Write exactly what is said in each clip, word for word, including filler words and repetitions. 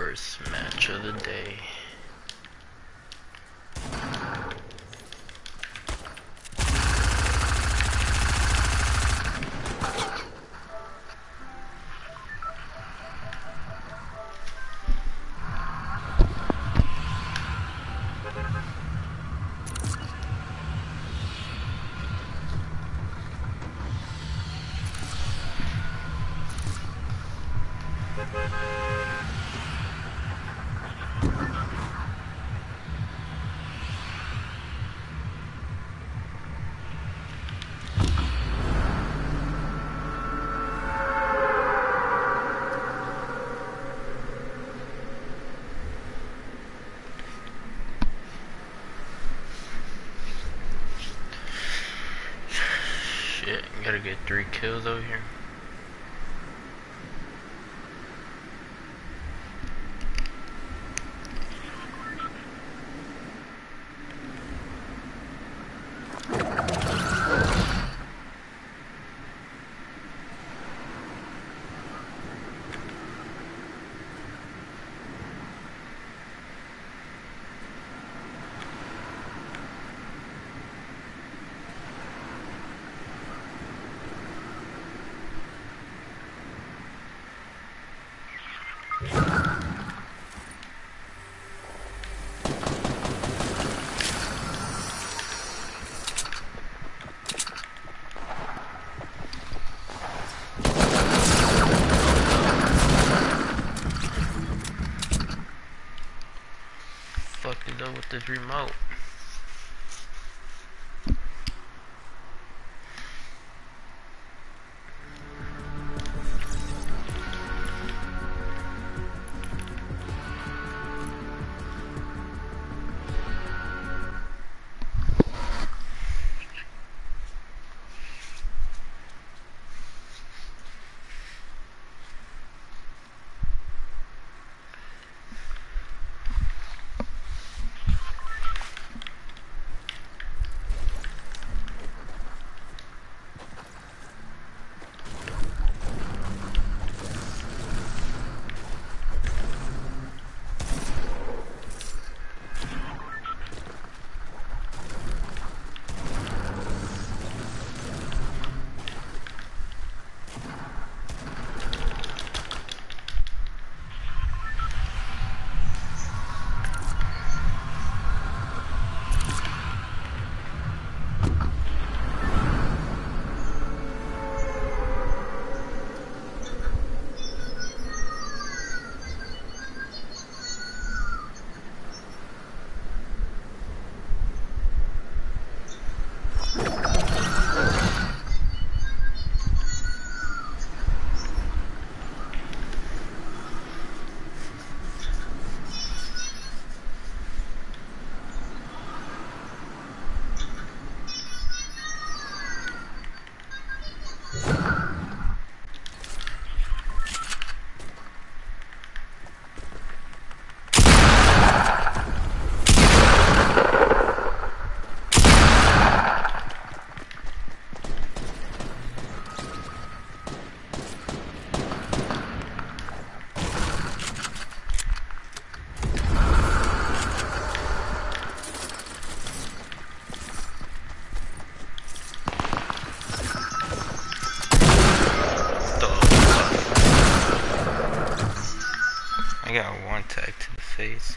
first match of the day. Shit, gotta get three kills over here. Fuck is up with this remote? I got one tag to the face.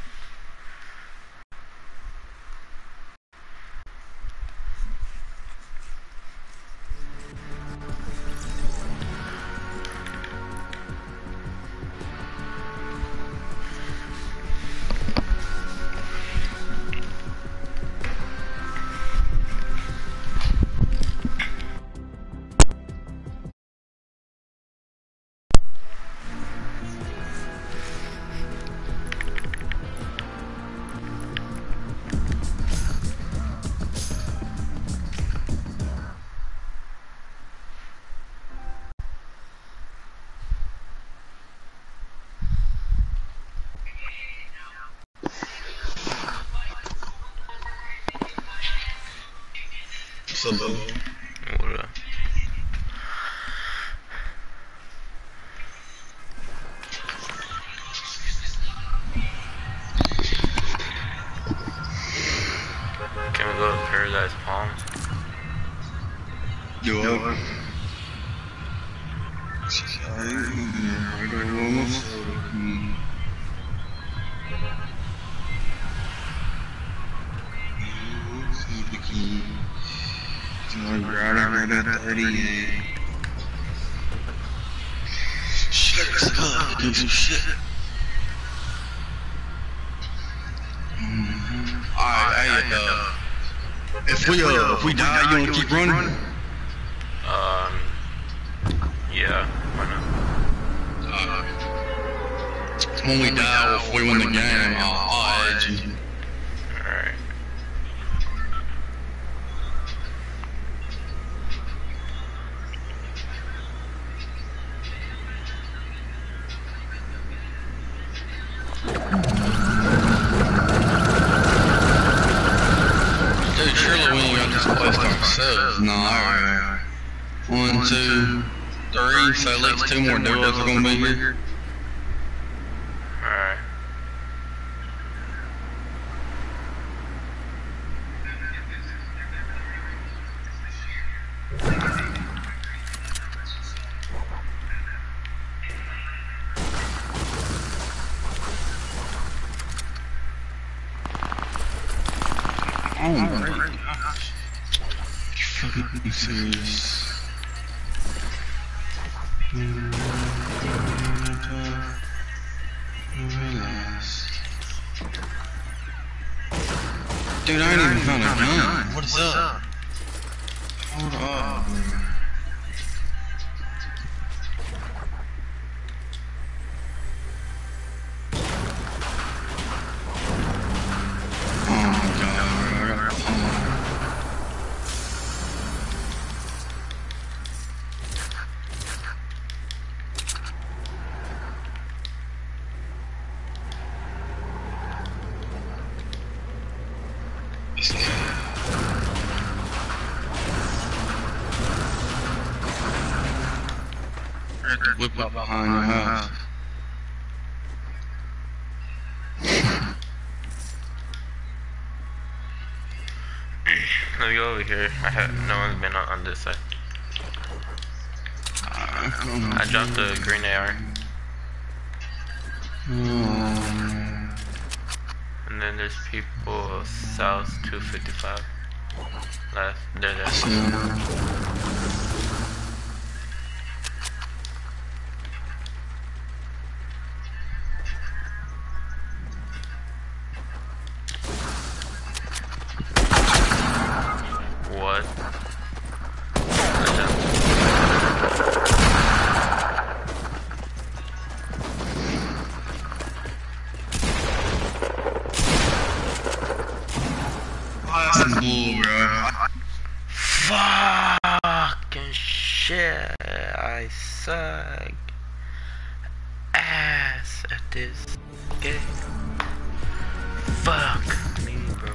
What's up, bro? What up? Can we go to Paradise Palms? Do what? I don't want to soda key. Soda key. So I got it at thirty-eight. Shit, let's go. Do some shit. Mm-hmm. Alright, hey, uh, if we, uh, if we die, you wanna keep running? Um, yeah, why not? Uh, when we die, if we win the game, I'll, I'll add you. Alright. Dude, surely we ain't got this place to ourselves. No, alright. One, two, three, so at least two more duos are gonna be here. Alright. Oh my gosh. You fucking serious? Dude, I ain't even found a gun. What is up? Hold up. Oh my god, bro. I got a pump. Whip up behind your house. Let me go over here. I have no one's been on, on this side. I dropped the green A R. Mm. And then there's people south two fifty-five. Left. There, there. Yeah. What? That's some bull, bro. Fucking shit. I suck ass at this game. Fuck me, bro.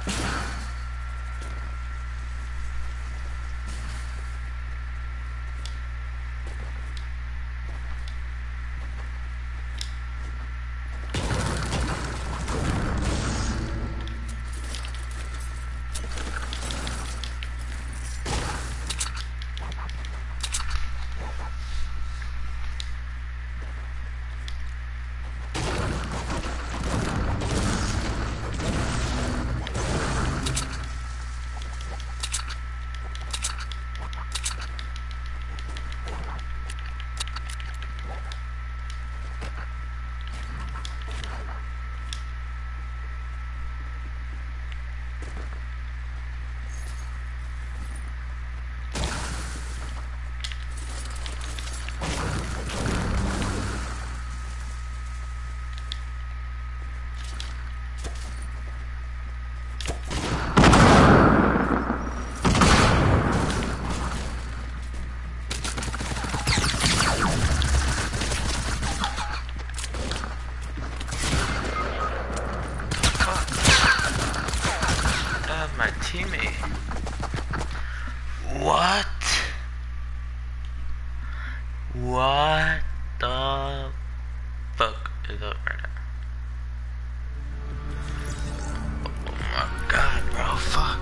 Teammate. What? What the fuck is up right now? Oh my god, bro, fuck.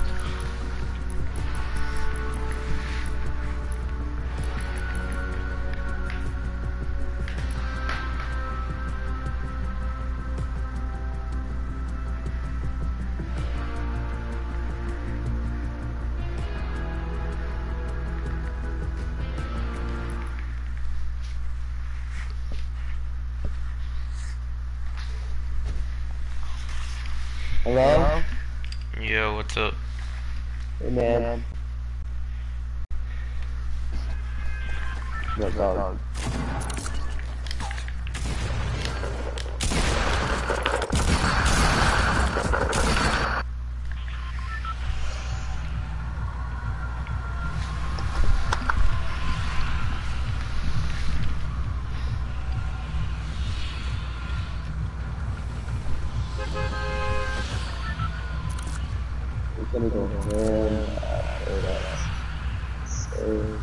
Hello? Yo, what's up? Hey, man. Yo, dog. It's gonna go home after that. So...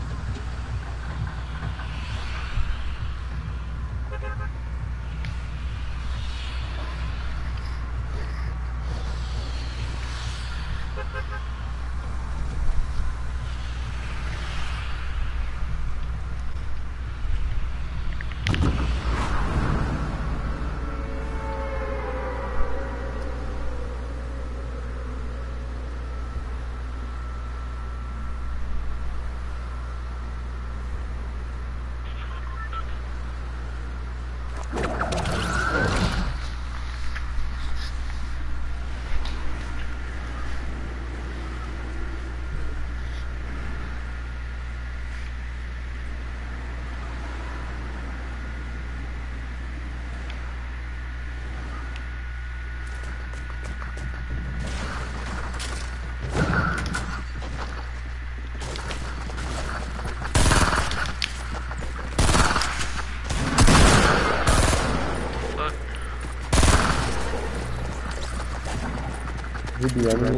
You be enemy?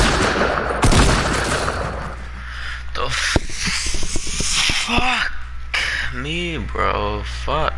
The f fuck me, bro. Fuck.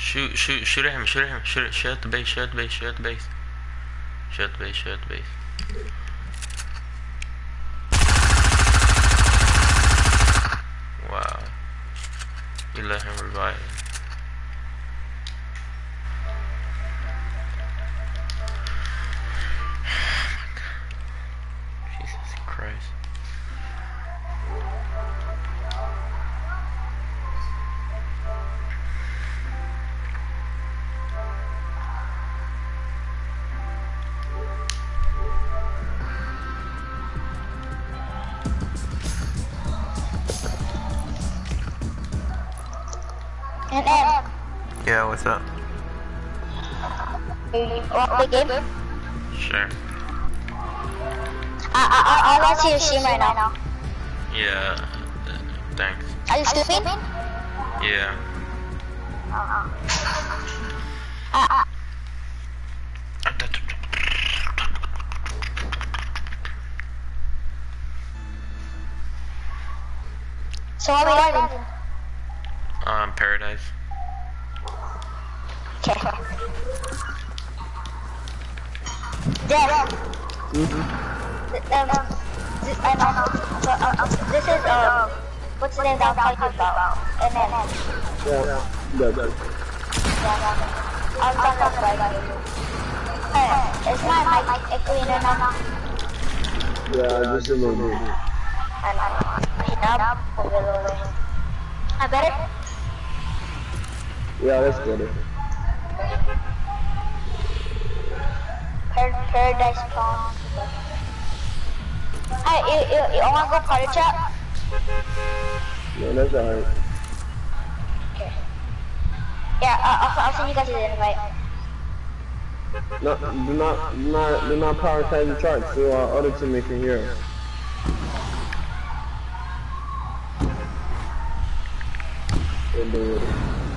Shoot, shoot, shoot at him, shoot at him, shoot at, shoot at the base, shoot at the base, shoot at the base. Shoot at the base, shoot at the base. Wow. You let him revive him. Jesus Christ. And M. Yeah, what's up? You want to play game? Sure. I, I, I, I want to see your stream right now. Yeah, uh, thanks. Are you streaming? Yeah. Uh, uh. So what are we driving? Um, Paradise. Okay. Jeff. Mm-hmm. Um, this, I know. So, um, um, this is, um, what's the name that I'm talking about? And then, Yeah, yeah, yeah. yeah, I'm talking about it. Hey, is my mic echoing in now? Yeah, just a little bit. I know. Heat up a little bit. I better? Yeah, that's better. Par Paradise Palm. Hey, you, you, you wanna go party chat? Yeah, that's alright. Okay. Yeah, uh, I'll, I'll send you guys the invite. No, do not, do not, do not prioritize the charts so our other teammates can hear us. We'll do it.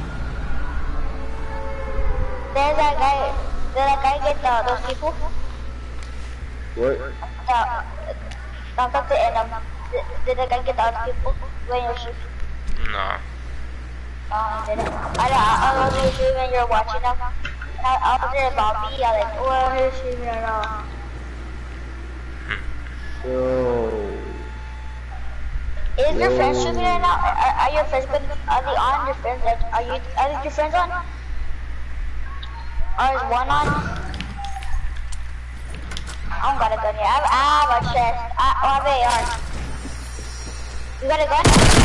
There's that guy, did that guy get uh, those people? What? Uh, don't talk to Adam. Did, did that guy get the other people when you're shooting? No. Oh, he didn't. I, I, I was shooting when you're watching them. I, I was there about me, I was like, oh, he's shooting right now. Yo. Is your Yo. friend shooting right now? Are, are your friends good? Are they on your friends? Like, are you, are your friends on? Or is one on? I don't got a gun yet. I have, I have a chest. I, I have A R. You got a gun?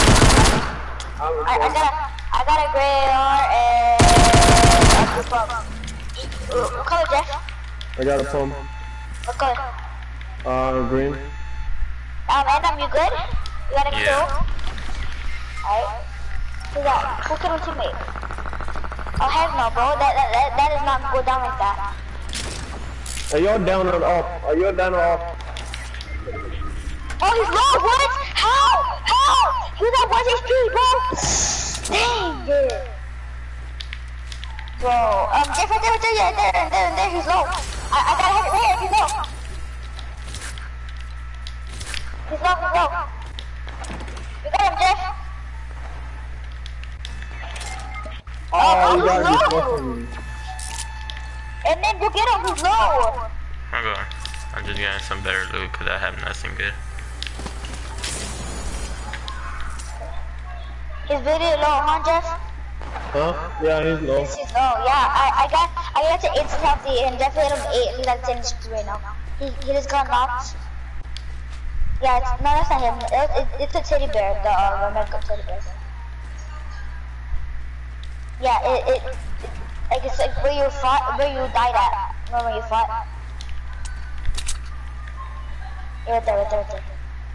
I, I got a, I got a gray A R and a blue pump. What color, Jeff? I got a pump. What color? Uh, green. Um, Adam, you good? You got a Yeah. kill? Alright. Who's that? Who killed a teammate? Oh, heck no, bro. That, that, that, that does not go down like that. Are y'all down or off? Are y'all down or off? Oh, he's low. What? How? How? He was at one H P, bro. Dang it. Bro, um, Jeff, right there, right there, yeah, there, there, there, there, he's low. I, I gotta hit it right here, he's low. He's low, he's low. You got him, Jeff. Oh, Oh, you he's gotta be low. fucking. And then go get him, he's low. I'm going. I'm just getting some better loot because I have nothing good. His video low, huh, Jeff? Huh? Yeah, he's low. This is low, yeah. I, I got, I got to eight healthy and Jeff hit him eight. He's like ten right now. He, he just got knocked. Yeah, it's, no, that's not him. It, it, it's a teddy bear, the uh, American teddy bear. Yeah, it, it, it, like it's like where you fought, where you died at. Remember where you fought? Yeah, right there, right there, right there.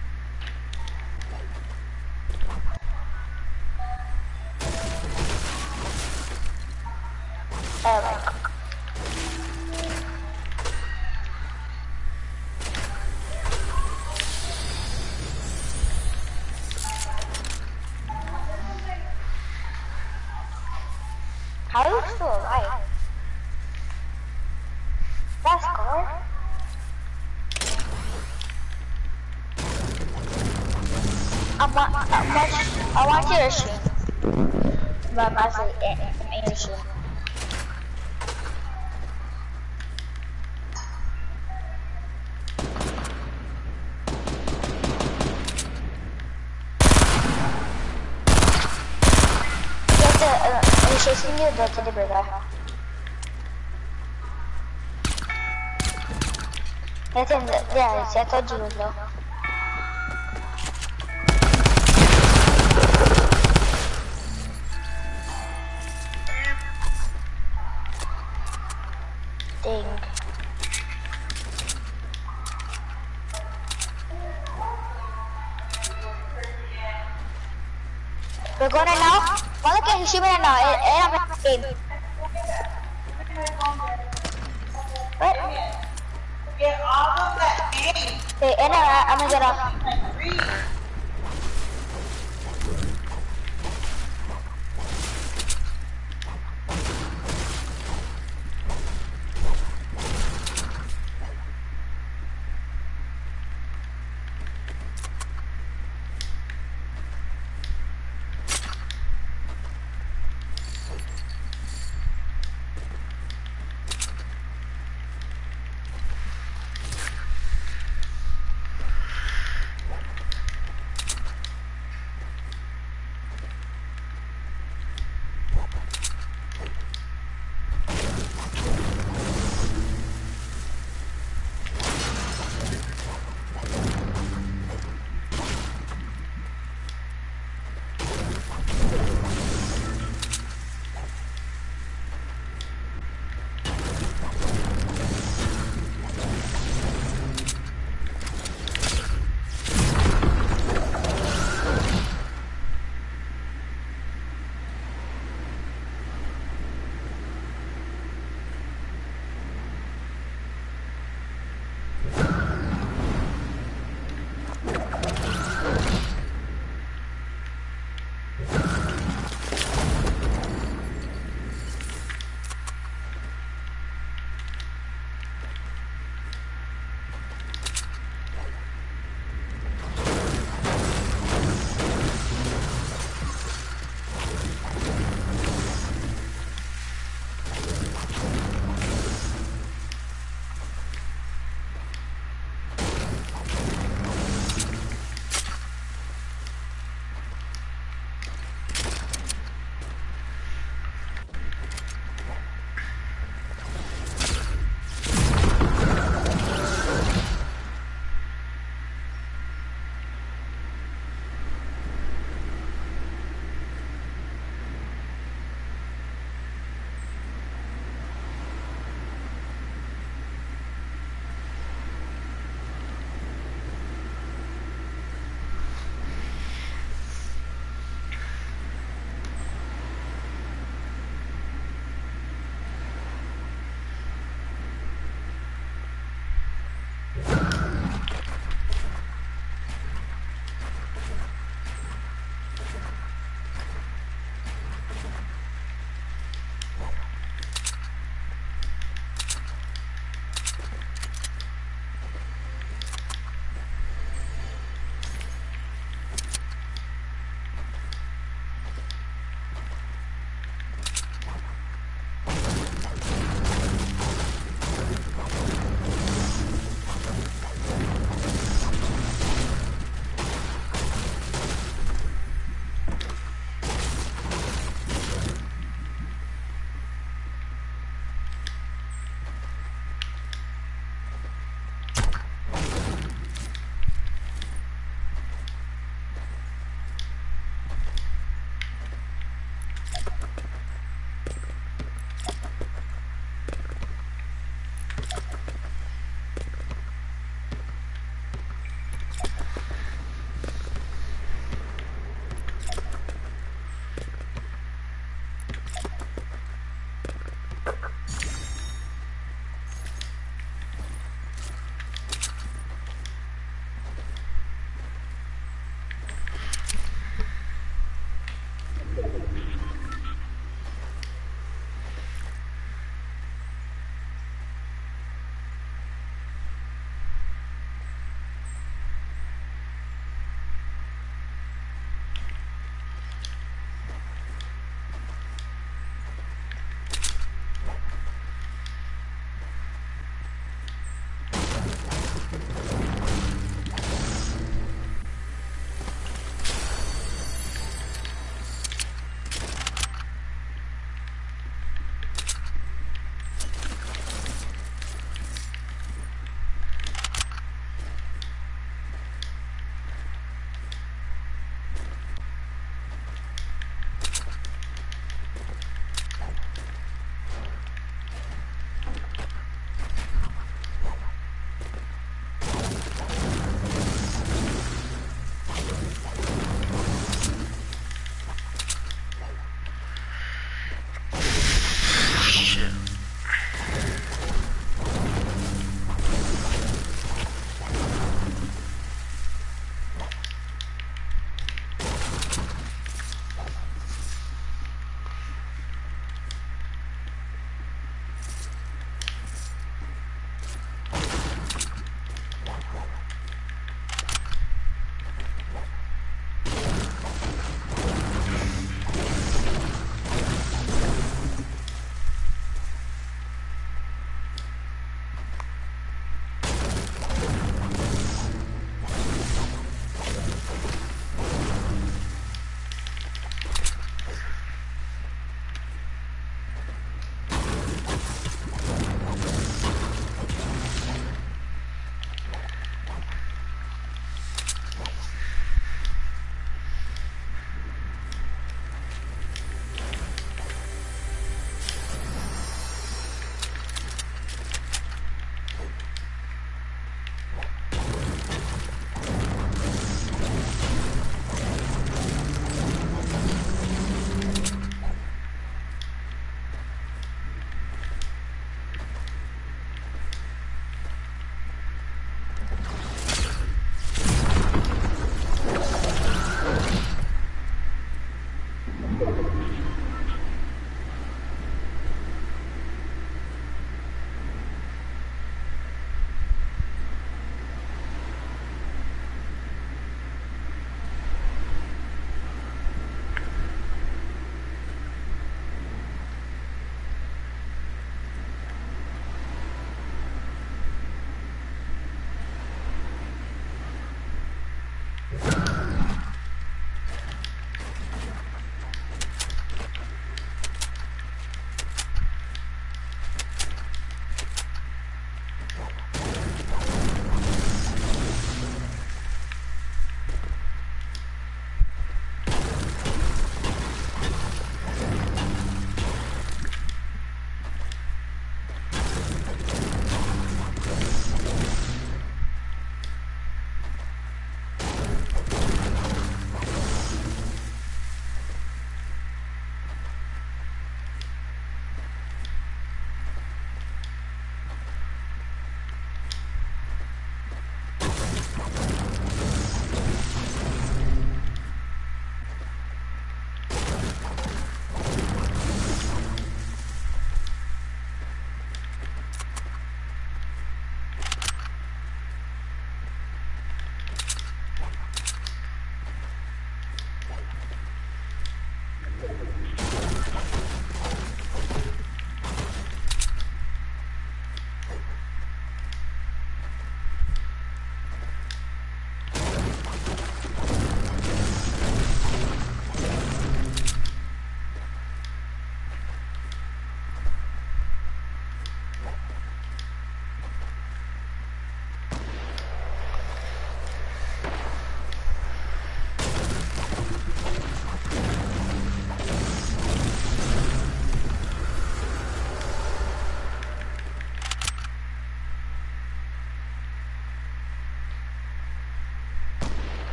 Oh my God. How are you still alive? That's good. I'm not, I'm not, I want you to stream. But I'm actually in, in your stream. It's a, uh, I'm chasing you, the teddy bear guy. It's in the, yeah, see, I told you it was low. Dang. We're going right now. Wala kayo shoot me right now. And I'm in the game. What? Get off of that game. Okay, and uh, I'm gonna get off.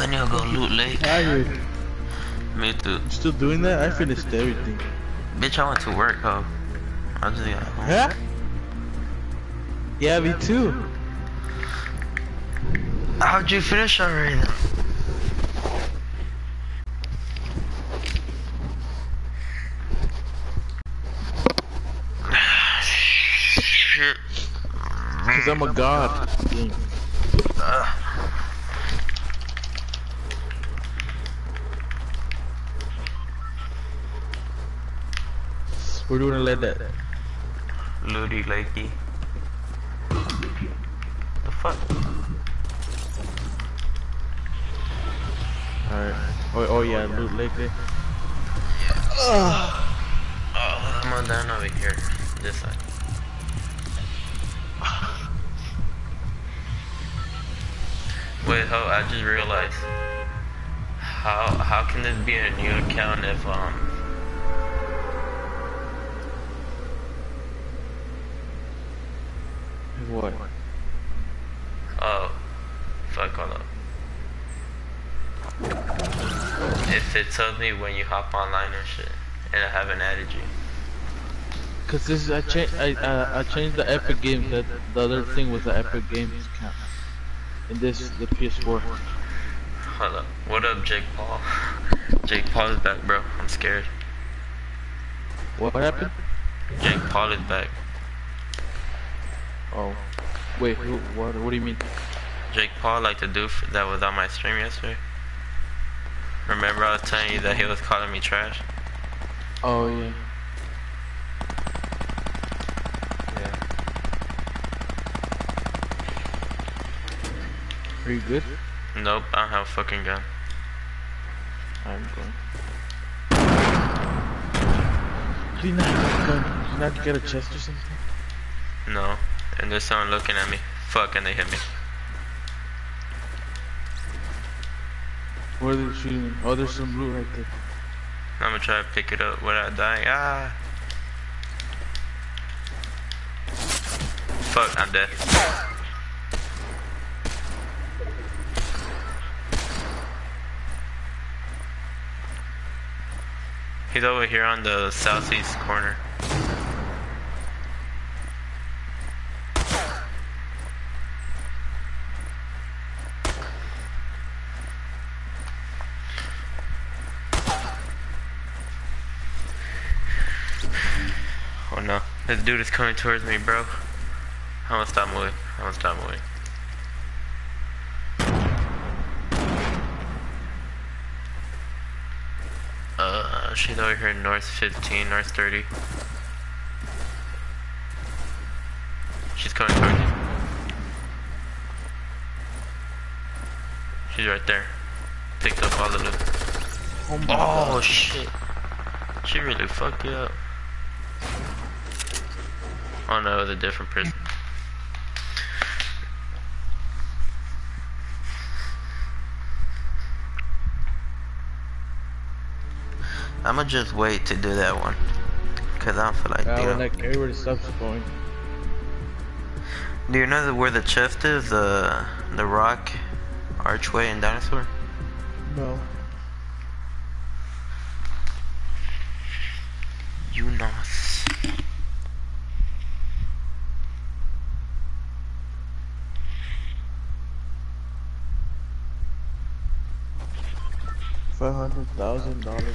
I need to go loot lake. Tired. Me too. You still doing that? I finished everything. Bitch, I went to work, huh? I just got home. Huh? Yeah, me too. How'd you finish already then? Shit. Cause I'm a god. Game. Uh. We're gonna let that. Looty Lakey. The fuck? Alright. Oh, oh yeah, loot lake there. Oh, I'm on down over here. This side. Wait, ho, I just realized. How how can this be a new account if um What? oh fuck hold up. If it tells me when you hop online and shit and I haven't added you. Cause this is I changed I uh, I changed the Epic Games. That the other thing was the Epic Games account. And this the P S four. Hold up. What up, Jake Paul? Jake Paul is back, bro. I'm scared. What, what happened? Jake Paul is back. Oh, wait. Who, what? What do you mean? Jake Paul, like the dude that was on my stream yesterday. Remember I was telling you that he was calling me trash? Oh yeah. Yeah. Are you good? Nope, I don't have a fucking gun. I'm going. Do you not have a gun? Do you not get a chest or something? No. And there's someone looking at me. Fuck, and they hit me. Where are they shooting? Oh, there's some loot right there. I'm gonna try to pick it up without dying. Ah! Fuck, I'm dead. He's over here on the southeast corner. Oh no, this dude is coming towards me, bro. I'm gonna stop moving. I'm gonna stop moving. Uh, she's over here north fifteen, north thirty. She's coming towards you. She's right there. Picked up all the loot. Oh, my Oh God. shit. She really fucked you up. Oh no, it was a different person. I'ma just wait to do that one. Cause I don't feel like Yeah, doing when like everybody stops going. Do you know that where the chest is? The the rock, archway, and dinosaur? No. You know. Five hundred thousand dollars.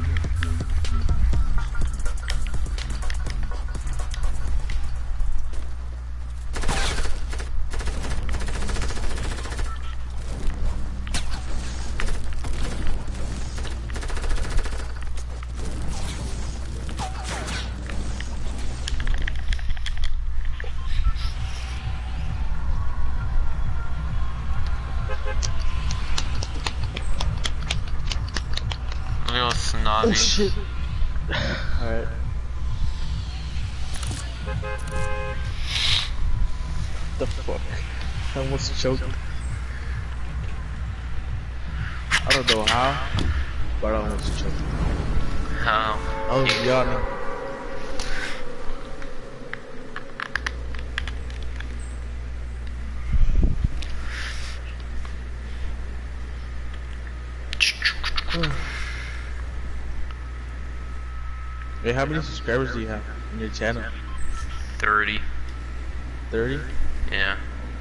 Real snobby. Oh shit. Alright. The fuck? I almost choked. I don't know how, but I almost choked. How? I was yawning. Hey, how many subscribers do you have on your channel? thirty. thirty? Yeah.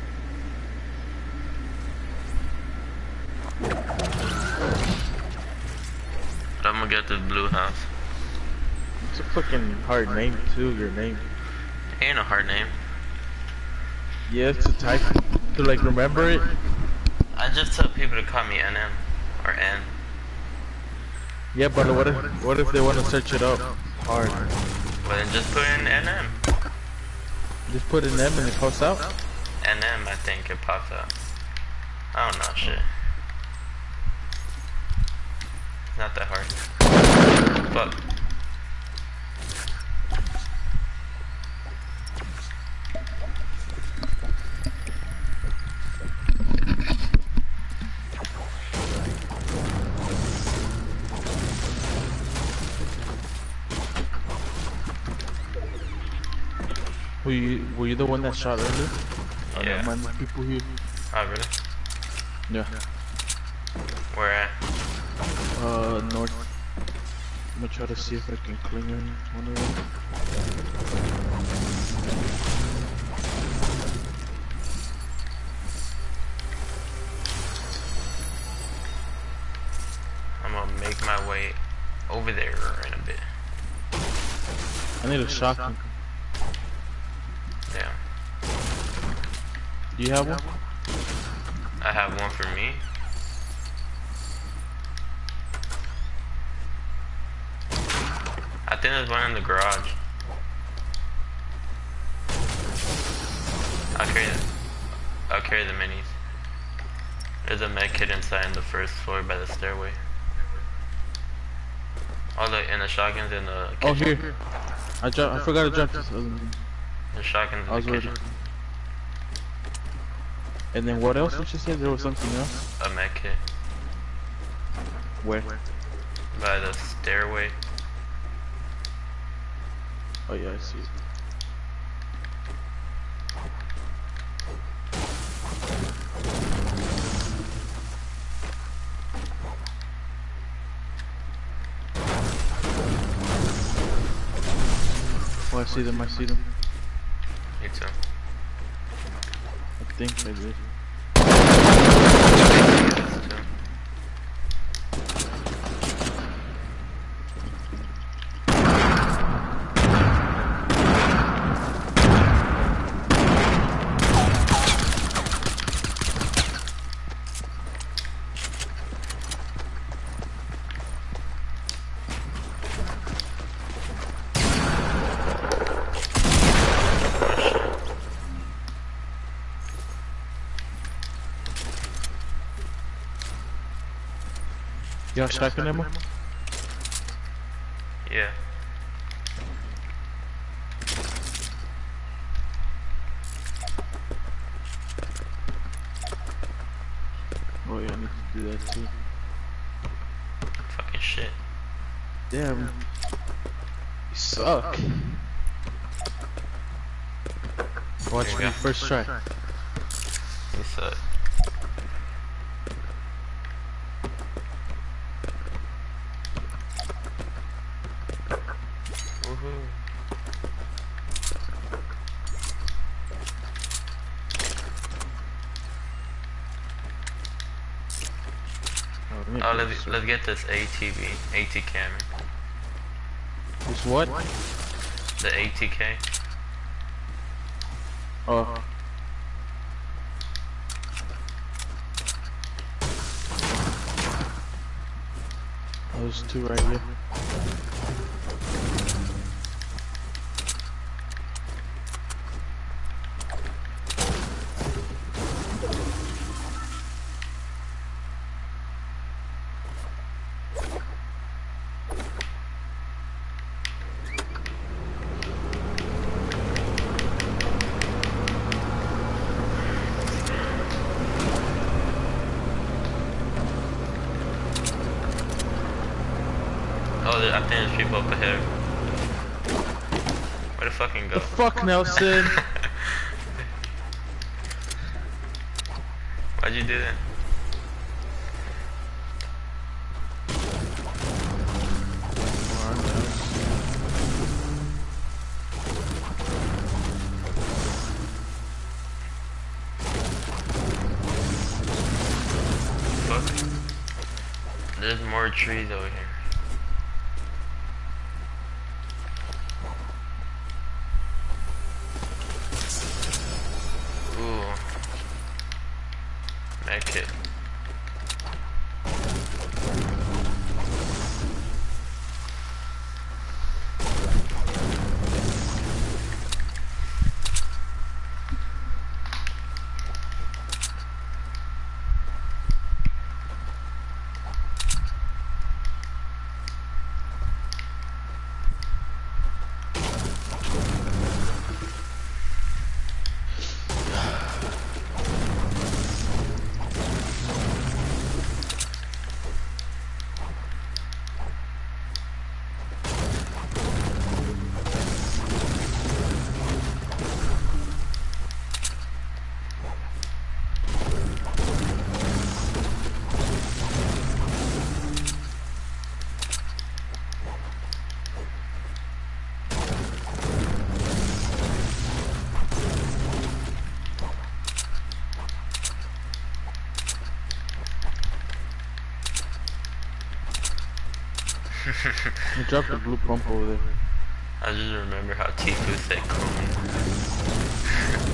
But I'm gonna get the blue house. It's a fucking hard name too, your name. Ain't a hard name. Yes, to type, to like remember it. I just tell people to call me N M or N. Yeah, but what if, what if they want to search it up hard? Well then just put in N M. Just put an M and it pops out? N M I think it pops up. I don't know shit. It's not that hard. Fuck. Were you, were you the one that shot earlier? Oh, Yeah. never mind, people here. Oh really? Yeah. Where at? Uh, north. I'm gonna try to see if I can cling in one of them. I'm gonna make my way over there in a bit. I need a shotgun. Yeah. Do you have one? I have one for me. I think there's one in the garage. I'll carry the, I'll carry the minis. There's a med kit inside in the first floor by the stairway. Oh look, and the shotguns in the kitchen. Oh, here. I dropped. I forgot to drop this. other one. The shotguns I in was the ready. kitchen. And then what else did you say? There was something else? A med kit Where? by the stairway. Oh yeah, I see it. Oh, I see them, I see them. Me too. I think I did. Yes, too. You got shotgun ammo? Yeah. Oh yeah, I need to do that too. Fucking shit. Damn. You suck. Watch There you me go. first try. You suck. Woohoo. Oh, let me Oh, put let's, this let's get this A T V, A T K. This what? The A T K. Oh. Those two right here. Oh, there, I think there's people up ahead. Where the fucking go? The fuck, Nelson? Why'd you do that? There's more trees over here. Ooh. Med kit. I dropped the blue pump over there. I just remember how Tifu said cone.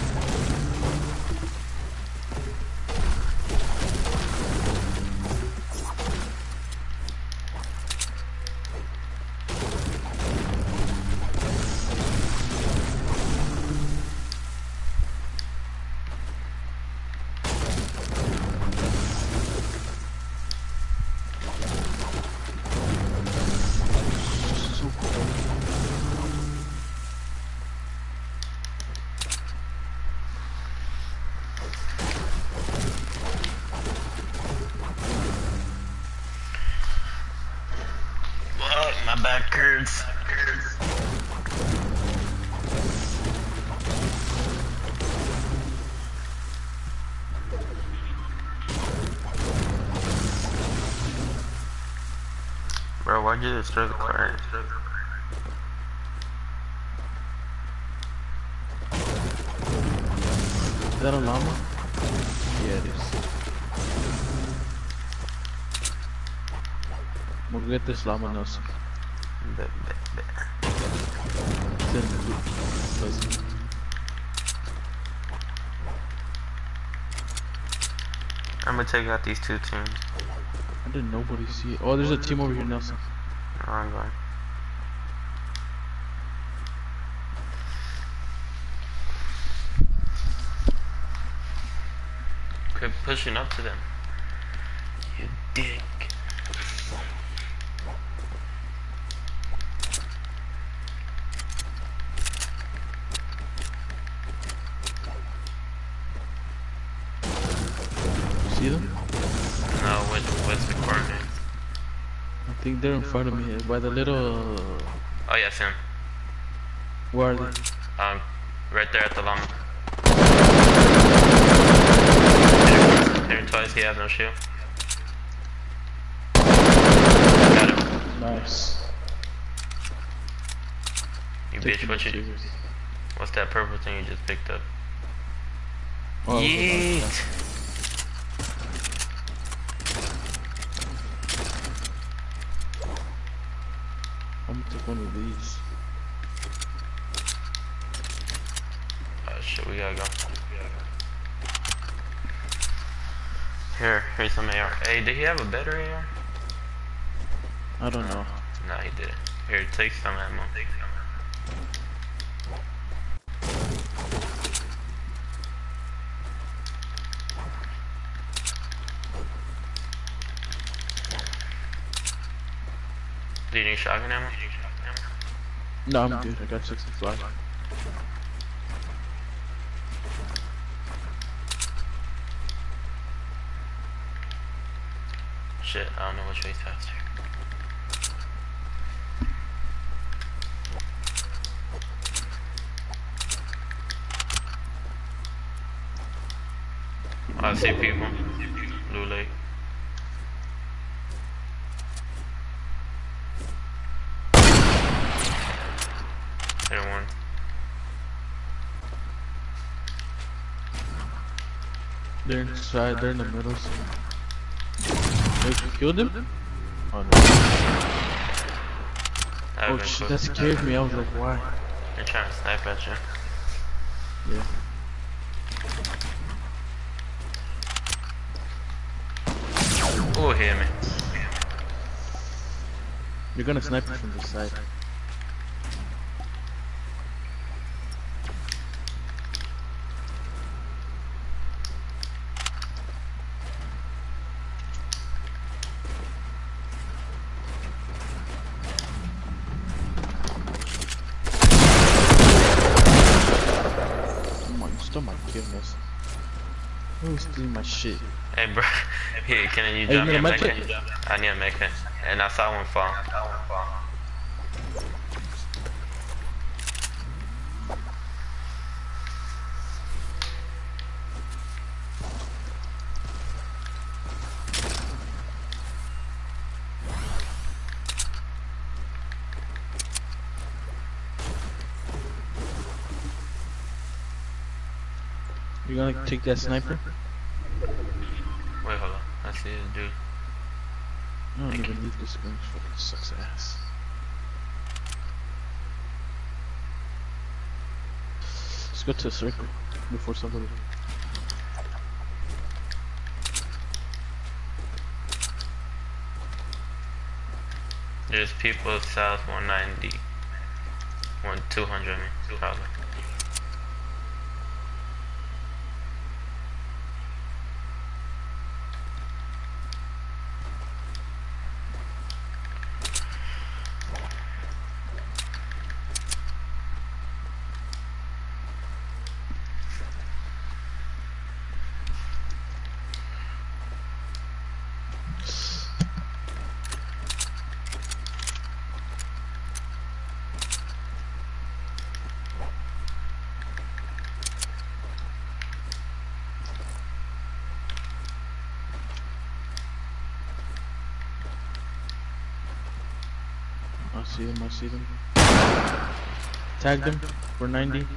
My back hurts. Bro, why'd you destroy the car? Is that a llama? Yeah, it is. We'll get this llama, Nelson. Bet, bet, bet. I'm gonna take out these two teams. I didn't nobody see it. Oh, there's a team over here, Nelson. No, I'm going. Quit pushing up to them. You dick. See them? No, what, what's the coordinates? I think they're in front of me here, by the little... Oh yeah, I see him. Where are they? Um, right there at the llama. Hit him twice, he has no shield. Got him. Nice. You Take bitch, what you... serious. What's that purple thing you just picked up? Oh, Yeet! I'm gonna take one of these. Oh shit, we gotta go. Here, here's some A R. Hey, did he have a better A R? I don't know. No, he didn't. Here, take some ammo. Do you need shotgun ammo? No, I'm good. I got sixty-five. Shit, I don't know which way's faster. I see people. Blue Lake. Hit one. They're inside, they're in the middle. So. Wait, you killed him? Oh, no. I've Oh been shit, close. that scared me. I was like, why? They're trying to snipe at you. Yeah. Oh, hear me. You're gonna snipe me from the side. Come on, you stole my kill, miss. Who's stealing my shit? Hey, bro. Here, can you Hey, drop you me a need a mech? medkit? I need a mech. And I saw one fall. You gonna take that sniper? Wait, hold on. I see this dude. I don't even need this gun. Fucking sucks ass. Let's go to a circle before somebody. There's people south one ninety. one two hundred, I mean, probably. I see them, I see them. Tag them for ninety.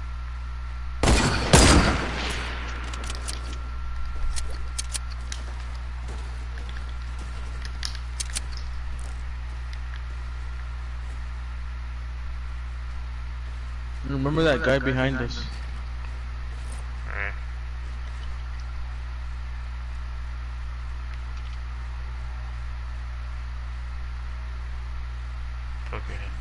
Remember that guy behind us? Alright. Poke your head.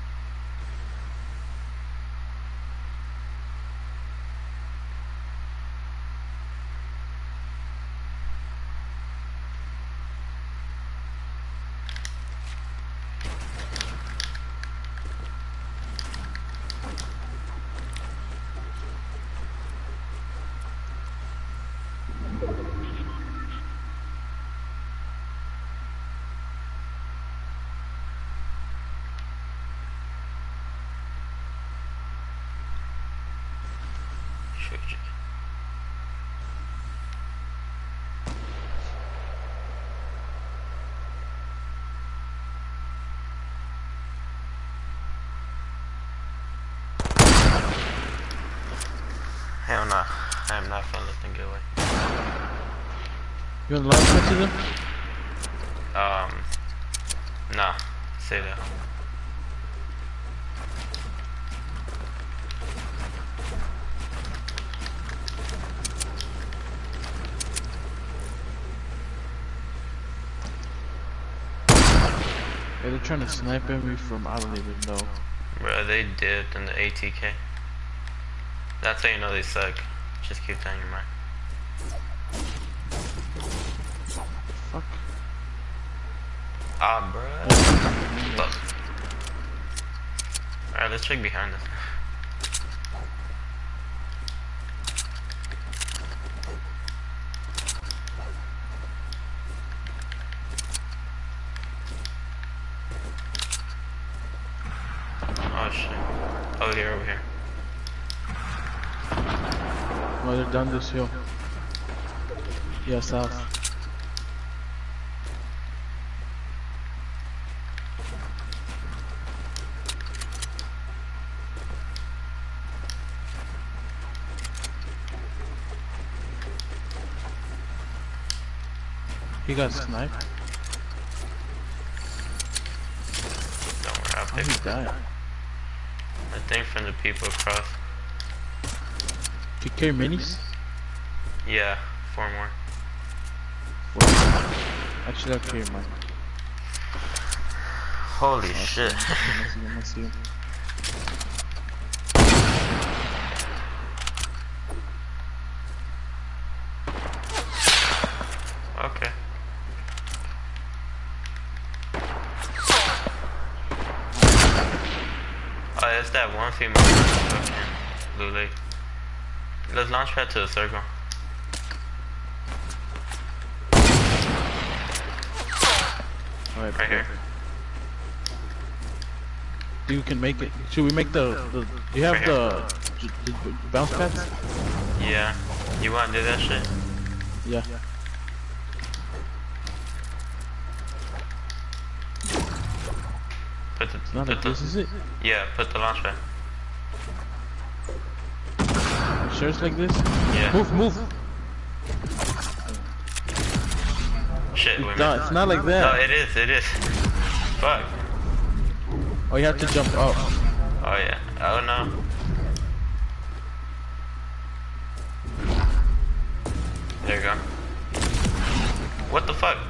Shoot you. Hell nah. I am not gonna let them get away. You want to launch into them? Um, nah. Say that. Yeah, they're trying to snipe at me from I don't even know. Bro, they dipped in the A T K. That's how you know they suck. Just keep that in your mind. Fuck. Ah, bruh. Fuck. Alright, let's check behind us. Oh shit. Oh, here, over here. Oh, they're down this hill. Yeah, south. He got sniped. I'll How pick he it. died? I think from the people across. You carry minis? Yeah, four more. Actually, I'll carry mine. Holy Oh, shit. I see him, I see him. Okay. Oh, it's that one female fucking Blue Lake. Let's launch pad to the circle. Alright, Right here. You can make it. Should we make the, the do you have Right the, the, the bounce pads? Yeah. You wanna do that shit? Yeah. Put the, It's not put like the this, is it? yeah, put the launch pad. Sure it's like this? Yeah. Move, move! Shit, we It's not, missed. it's not like No, that. it is, it is. Fuck. Oh, you have to jump up. Oh yeah. Oh no. There you go. What the fuck?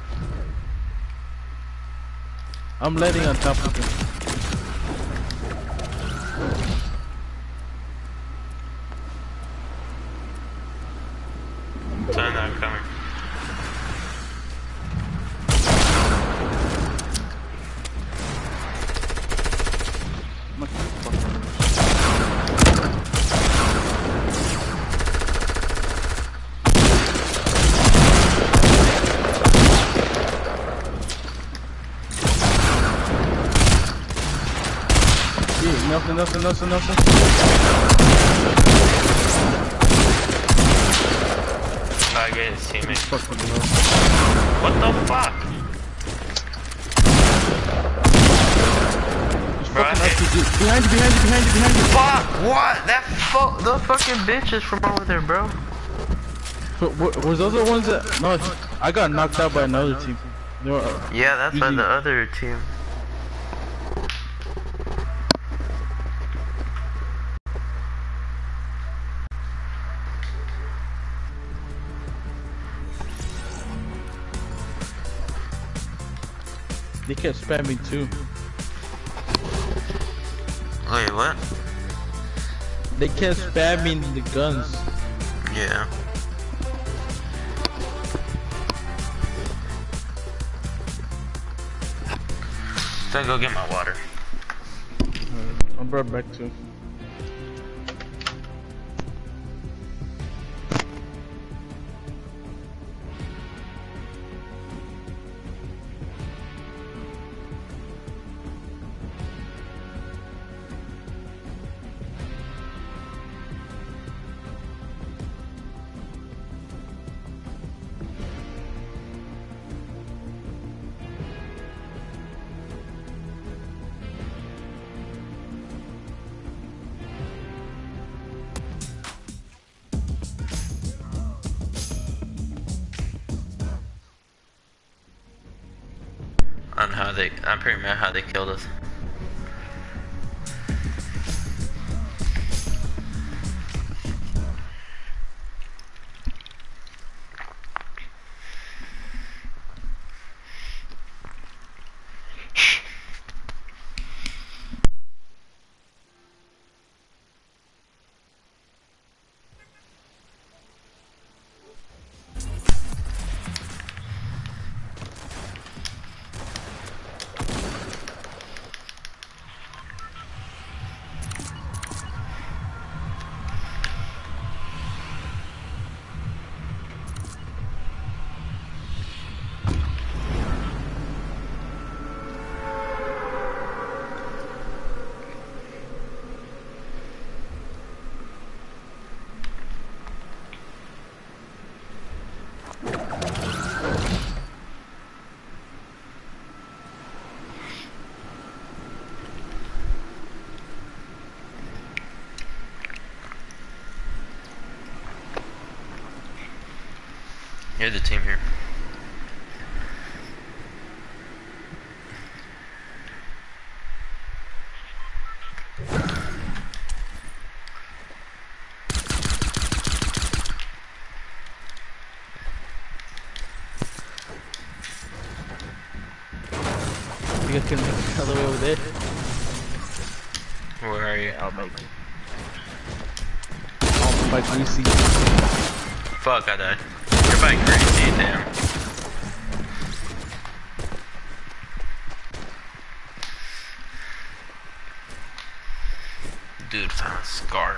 I'm landing on top of him. Turn that, I'm coming. Yeah, Nelson, Nelson, Nelson, Nelson. I get his teammate. Fucking no. What the fuck? Bro, I Fucking hate- R P G. Behind you, behind you, behind you, behind you. Fuck! What? That fu- the fucking bitches from over there, bro. But wh- was those the ones that? No, I got knocked out by another team. They were, uh, Yeah, that's by Easy. the other team. they kept spamming too. Wait, what? They kept spamming the guns. Yeah. Gotta go get my water. Uh, I'm brought back too. On how they, I'm pretty mad how they killed us. You're the team here. you guys can make it all the way over there. Where are you? I'll make it. Oh, my greasy. Fuck, I died. You're by Greasy, damn. Dude found a scar.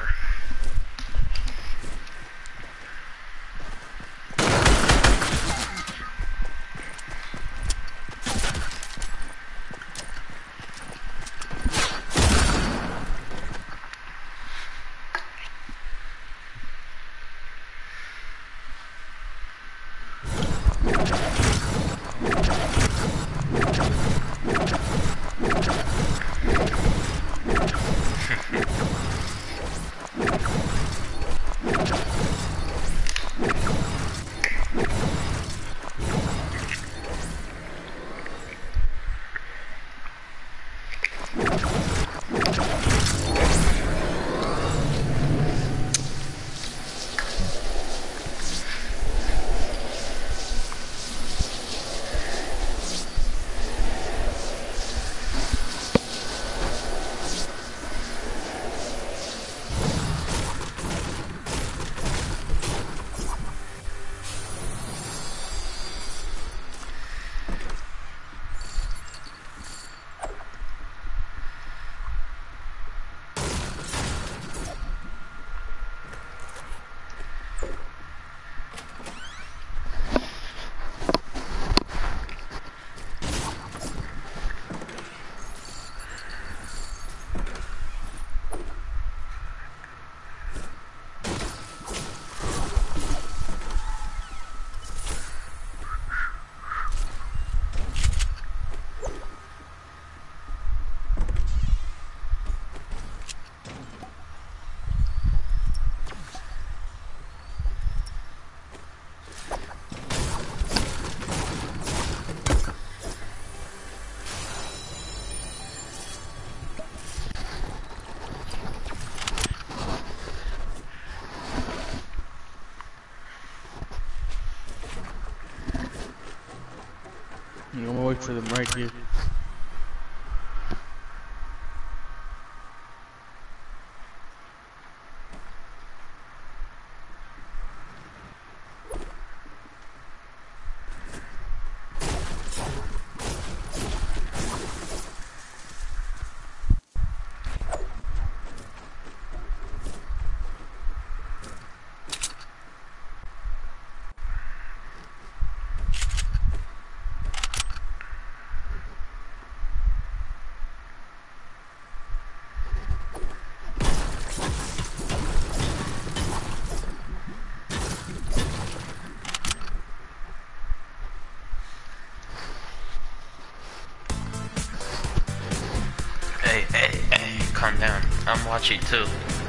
I'm gonna wait for them right here. Hey, hey, hey, calm down. I'm watching too.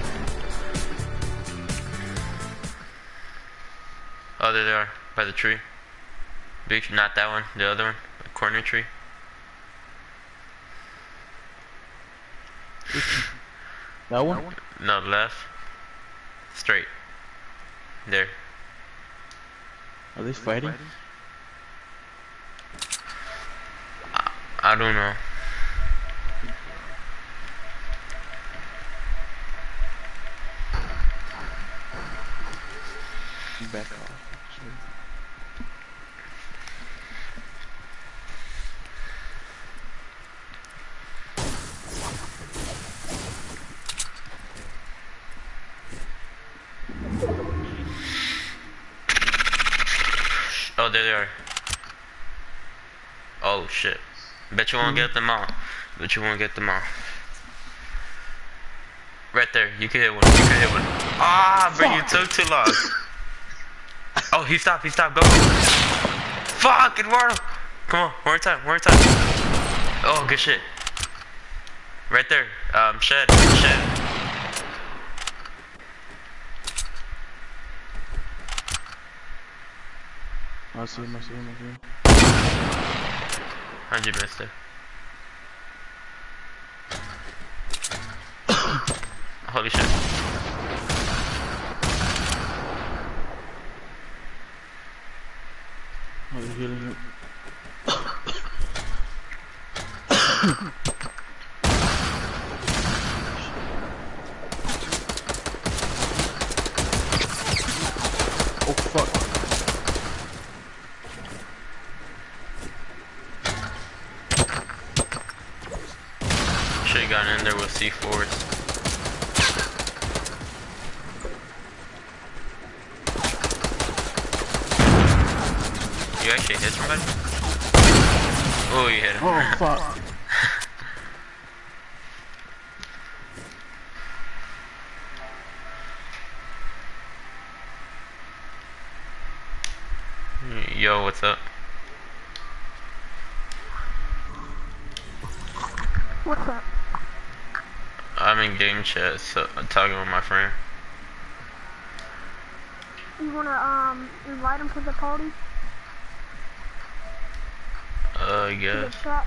Oh, there they are, by the tree. Big, not that one, the other one, the corner tree. That one? No, left. Straight. There. Are they fighting? I, I don't know. Back off, actually. Oh, there they are. Oh shit. Bet you won't get them all. Bet you won't get them all. Right there. You can hit one. You can hit one. Ah, bro, you took too long. Oh, he stopped. He stopped. Go. Fuck, Eduardo. Come on. One more time. One more time. Oh, good shit. Right there. Um, shed. Shed. I see him. I see him. I see him. How'd you miss it? Holy shit. Oh, they're healing him. Oh fuck. Should've gotten in there with C fours. You actually hit somebody? Oh, you hit him. Oh fuck. Yo, what's up? What's up? I'm in game chat, so I'm talking with my friend. You wanna um invite him to the party? Uh, I To the guess. chat?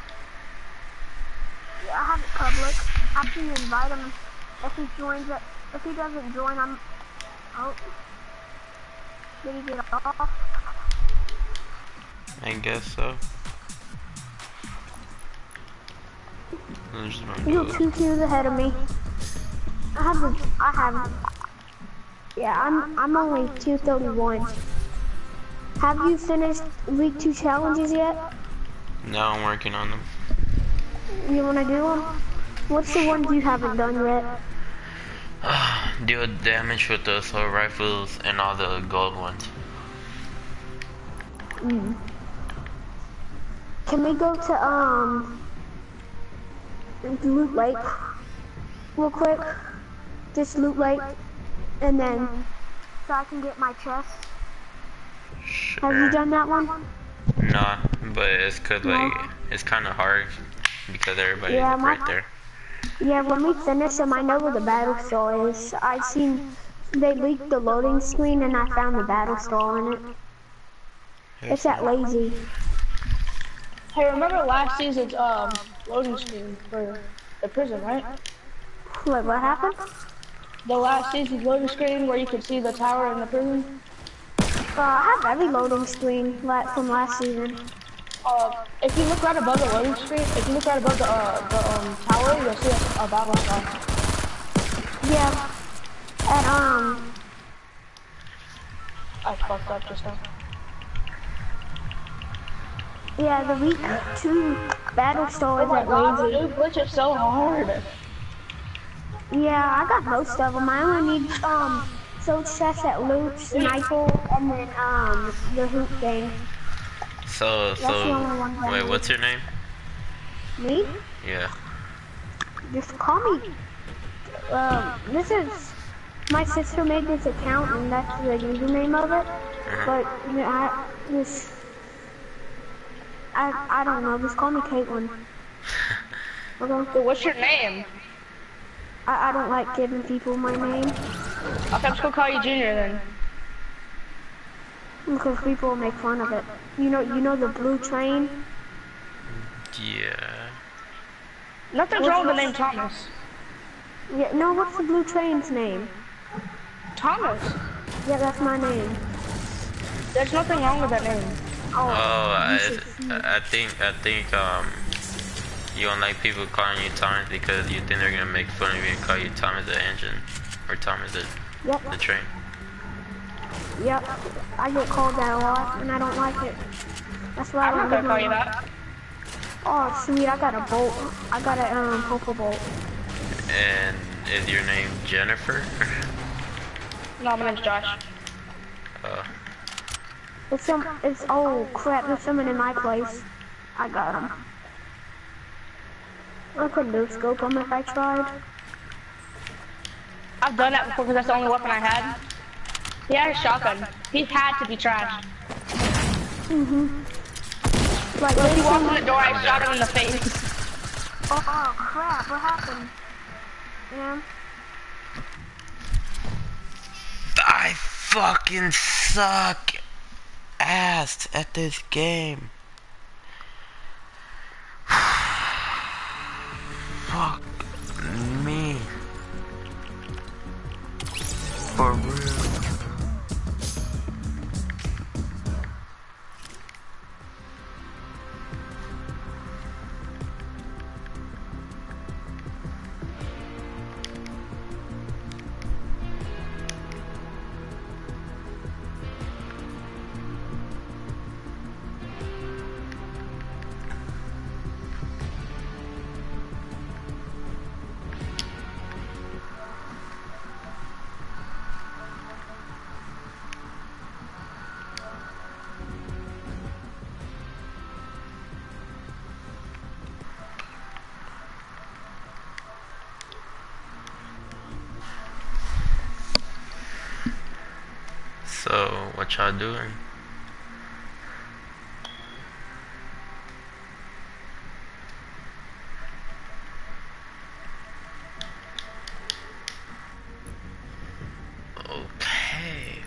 Yeah, I have it public. After you invite him, if he joins it, if he doesn't join, I'm. Oh. Did he get off? I guess so. There's my You're dude. two tiers ahead of me. I haven't. I haven't. Yeah, I'm. I'm only two thirty-one. Have you finished week two challenges yet? Now I'm working on them. You wanna do them? What's the ones you haven't done yet? Deal damage with the assault rifles and all the gold ones. Mm. Can we go to um Loot Lake real quick? Just Loot Lake, and then so I can get my chest. Sure. Have you done that one? Nah, but it's cause like No. it's kind of hard because everybody's Yeah, my- right there. Yeah, when we finish them, I know where the battle store is. I seen they leaked the loading screen, and I found the battle store in it. It's at Lazy. Hey, remember last season's um loading screen for the prison, right? Wait, what happened? The last season's loading screen where you could see the tower in the prison. Uh, I have every loading screen la- from last season. Uh, if you look right above the loading screen, if you look right above the uh, the um tower, you'll see a, a battle star. Yeah. And um, I fucked up just now. yeah, the week two battle store Oh is my at god, the Lazy. new glitch is so hard. Yeah, I got most of them. I only need um so chest at loot, sniper, and then um the hoop thing. So, That's the only one so that I wait, need. what's your name? Me? Yeah. Just call me. Um, this is my sister made this account, and that's the username of it. Uh-huh. But you know, I just I I don't know. Just call me Caitlin. Okay. So what's your name? I I don't like giving people my name Okay, I'm just gonna call you Junior then. because people will make fun of it. You know, you know the blue train. Yeah. Nothing's wrong with the name Thomas. Yeah, no, what's the blue train's name? Thomas. Yeah, that's my name. There's nothing wrong with that name. Oh, I, you should see. I think I think um you don't like people calling you Thomas because you think they're gonna make fun of you and call you Thomas the engine or Thomas the Yep, the train. yep. I get called that a lot, and I don't like it. That's why I I'm don't not gonna give call my- you that. Oh, sweet, I got a bolt. I got a um poker bolt. And is your name Jennifer? No, my name's Josh. uh, It's some. It's oh crap. There's someone in my place. I got him. I could no scope him if I tried. I've done that before because that's the only weapon I had. He had a shotgun. He had to be trashed. Mhm. Like When he this walked in one- the door, I shot him in the face. Oh, oh crap! What happened? Yeah. I fucking suck ass at this game. Fuck me. For real. What y'all doing? Okay.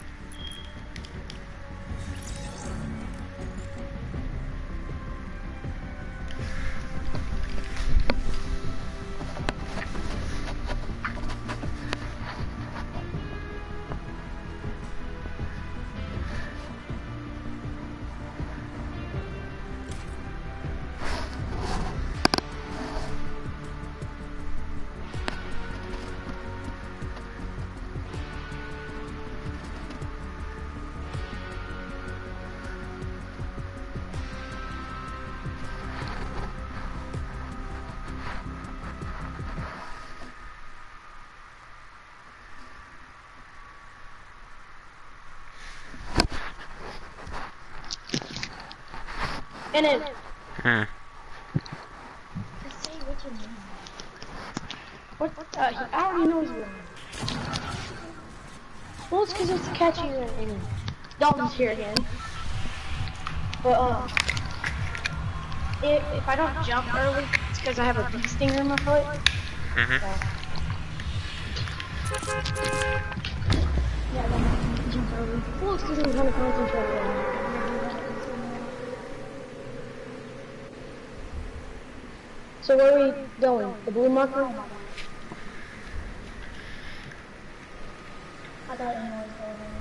And then, Hmm. just say what's your name. What? Uh, he, I already know his real name. Well, it's because it's catchy and, and Dalton's here again. But, um, if, if I don't jump early, it's because I have a bee stinger in my foot. Mhm. So, yeah, I don't have to jump early. Well, it's because I'm trying to concentrate on it. So where are we going? The blue marker? I thought you know what's going on.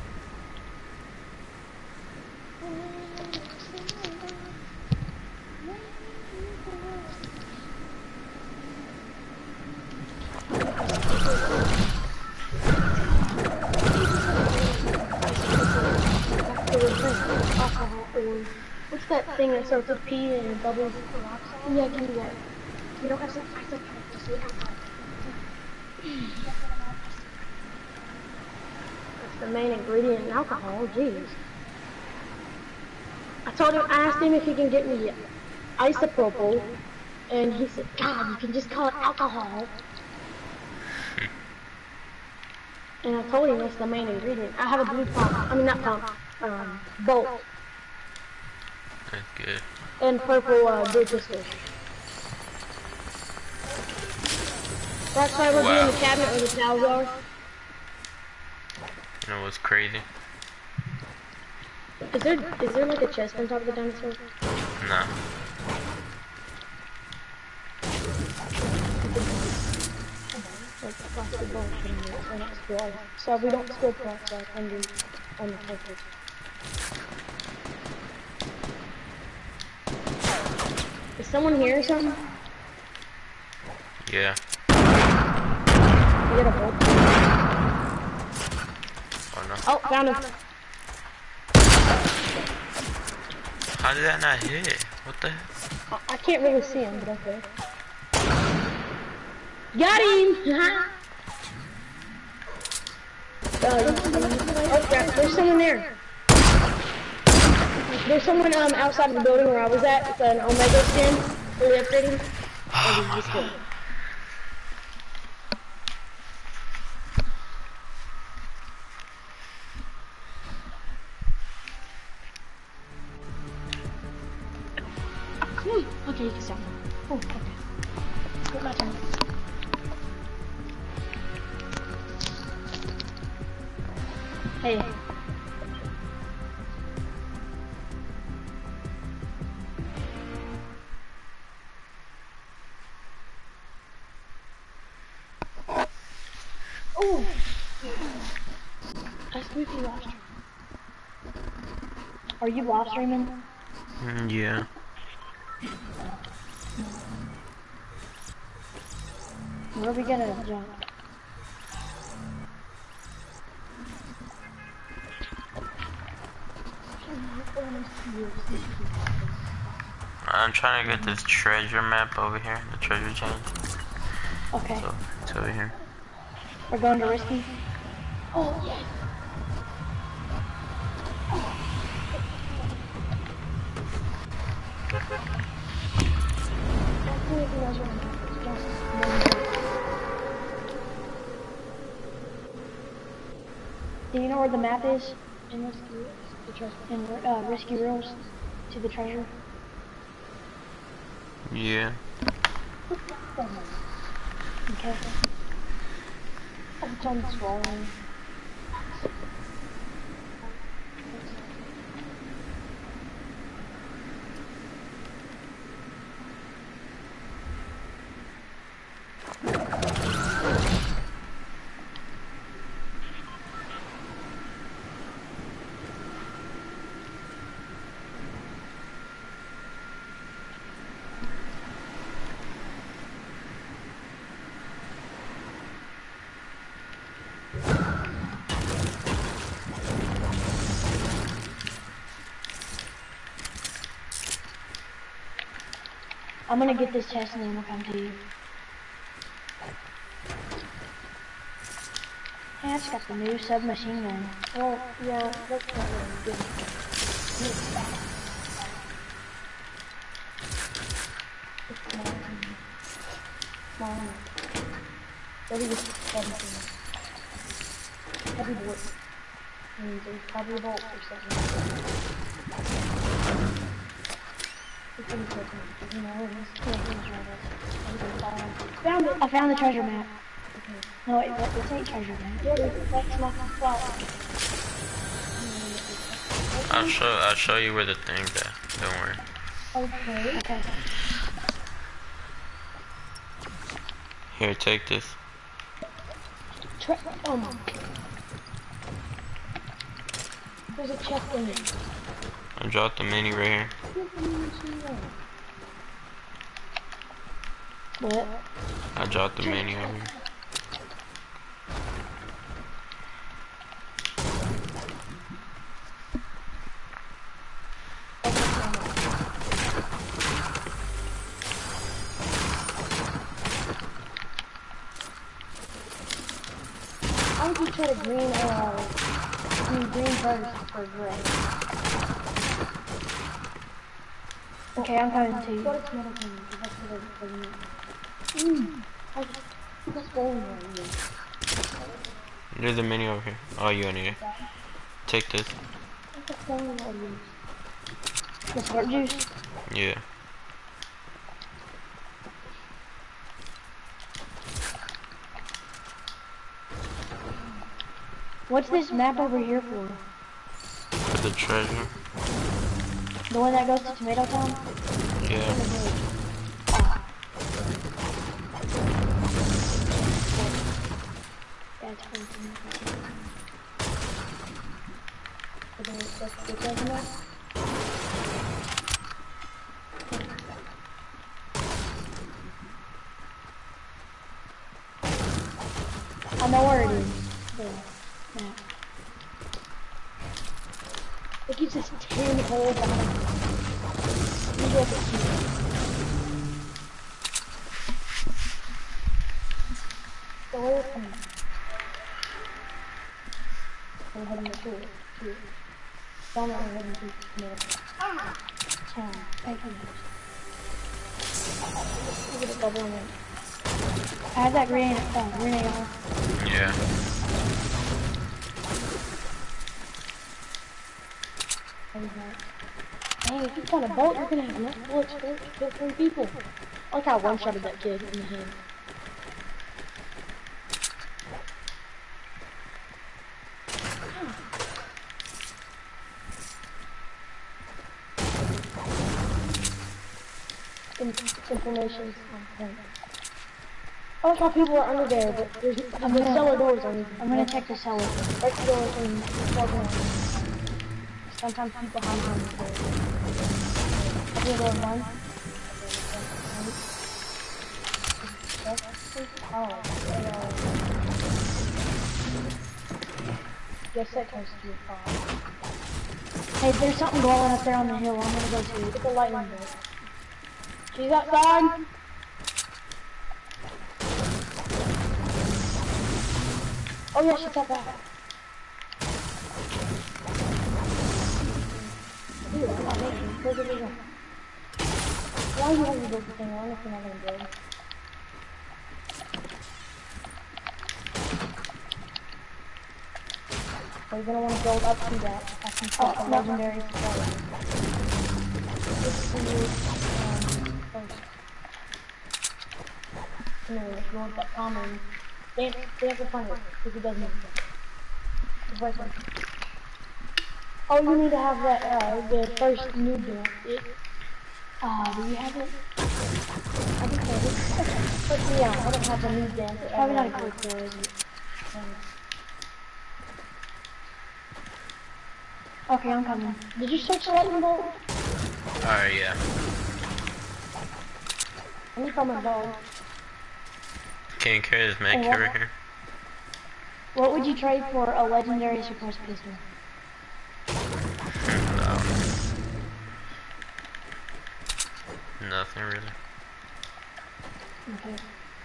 Alcohol or what's that thing that starts with P and bubbles? Yeah, give me that. You don't have to. I said just say alcohol. That's the main ingredient in alcohol. Jeez. I told him. I asked him if he can get me isopropyl, and he said, "God, you can just call it alcohol." And I told him that's the main ingredient. I have a blue pump. I mean, not pump. Um, bolt. That's good. And purple uh, blue pistol. That's why we're Wow. doing the cabinet where the towels are. You know what's crazy? Is there is there like a chest on top of the dinosaur? Nah. Like plastic balls in there, or not spill. So we don't spill plastic under on the carpet. Is someone here or something? Yeah. You got a bolt? Oh no. Oh, found him. How did that not hit? What the heck? I, I can't really see him, but okay. Got him! uh, oh crap, there's someone there. There's someone um outside of the building where I was at. It's an Omega skin. Fully upgrading. Oh my god. Hmm, okay, you can stop. Oh, okay. Get my turn. Hey. Oh! Ask me if you lost. Are you lost, Raymond? Mm, yeah. Where are we gonna jump? I'm trying to get this treasure map over here, the treasure chain. Okay. So it's over here. We're going to Risky? Oh, yes. Do you know where the map is in Risky? The treasure and uh, risky rolls to the treasure. Yeah. Okay. Oh, it's on this wall. I'm gonna get this chest and then we'll come to you. Hey, I just got the new submachine gun. Well, yeah, that's not really good. Small. Maybe it's seventeen. Heavy bolt. Means it's probably a bolt or something. Found it. I found the treasure map. Okay. No, wait, that, this ain't treasure map. That's not the spot. I'll show I'll show you where the thing's at. Don't worry. Okay. Okay. Here, take this. Tre oh my. There's a chest in it. I dropped the mini right here. What? I dropped the mini over here. I would just try to green uh green green first for gray. Okay, I'm coming to you. What is metal thing? That's what I need. Mmm. I just what's going on here? There's a mini over here. Oh, you in here. Take this. What's going on here? The squirt juice? Yeah. What's this map over here for? For the treasure. The one that goes to Tomato Town? Yeah. Oh. That's for the treasure map? I know where it is. There. Map. It keeps this tin hole down. You look at it. So where is it? I'm heading to it. Don't let me head into it. Town. Thank you. Look at the bubble in it. I have that green, uh, green A R. Yeah. Hey, if you find a boat, you're gonna have enough bullets to kill three people. I like how I one-shotted that kid in the head. Information on point. I like how people are under there, but there's I'm the gonna, cellar doors on. I'm gonna check the cellar. Right the doors and plug them. Sometimes people hide behind the doors. I'm gonna go in one. Oh, yes, that goes to your car. Hey, there's something glowing up there on the hill. I'm gonna go to it. It's a lightning bolt. She's outside. Oh yeah, she's up back. Dude, I'm not making it. Where's the big one? Why are you having to build the thing? I don't know if you're not gonna build. So you're gonna want to build up to that. I can put the legendary support. Let's see um, first. No, if you want that common, stay, stay up in front of it, because it doesn't make sense. The first one. Oh, you need to have that, uh, the first new dance. It, uh, do you have it? I think so. Okay. But yeah, I don't have the new dance. It's probably not a quick though, is it? Okay, I'm coming. Did you search the lightning bolt? Alright, yeah. Let me call my dog. Can you carry this med Hey, kit what- right here? What would you trade for a legendary suppressed pistol? No. Nothing really. Okay.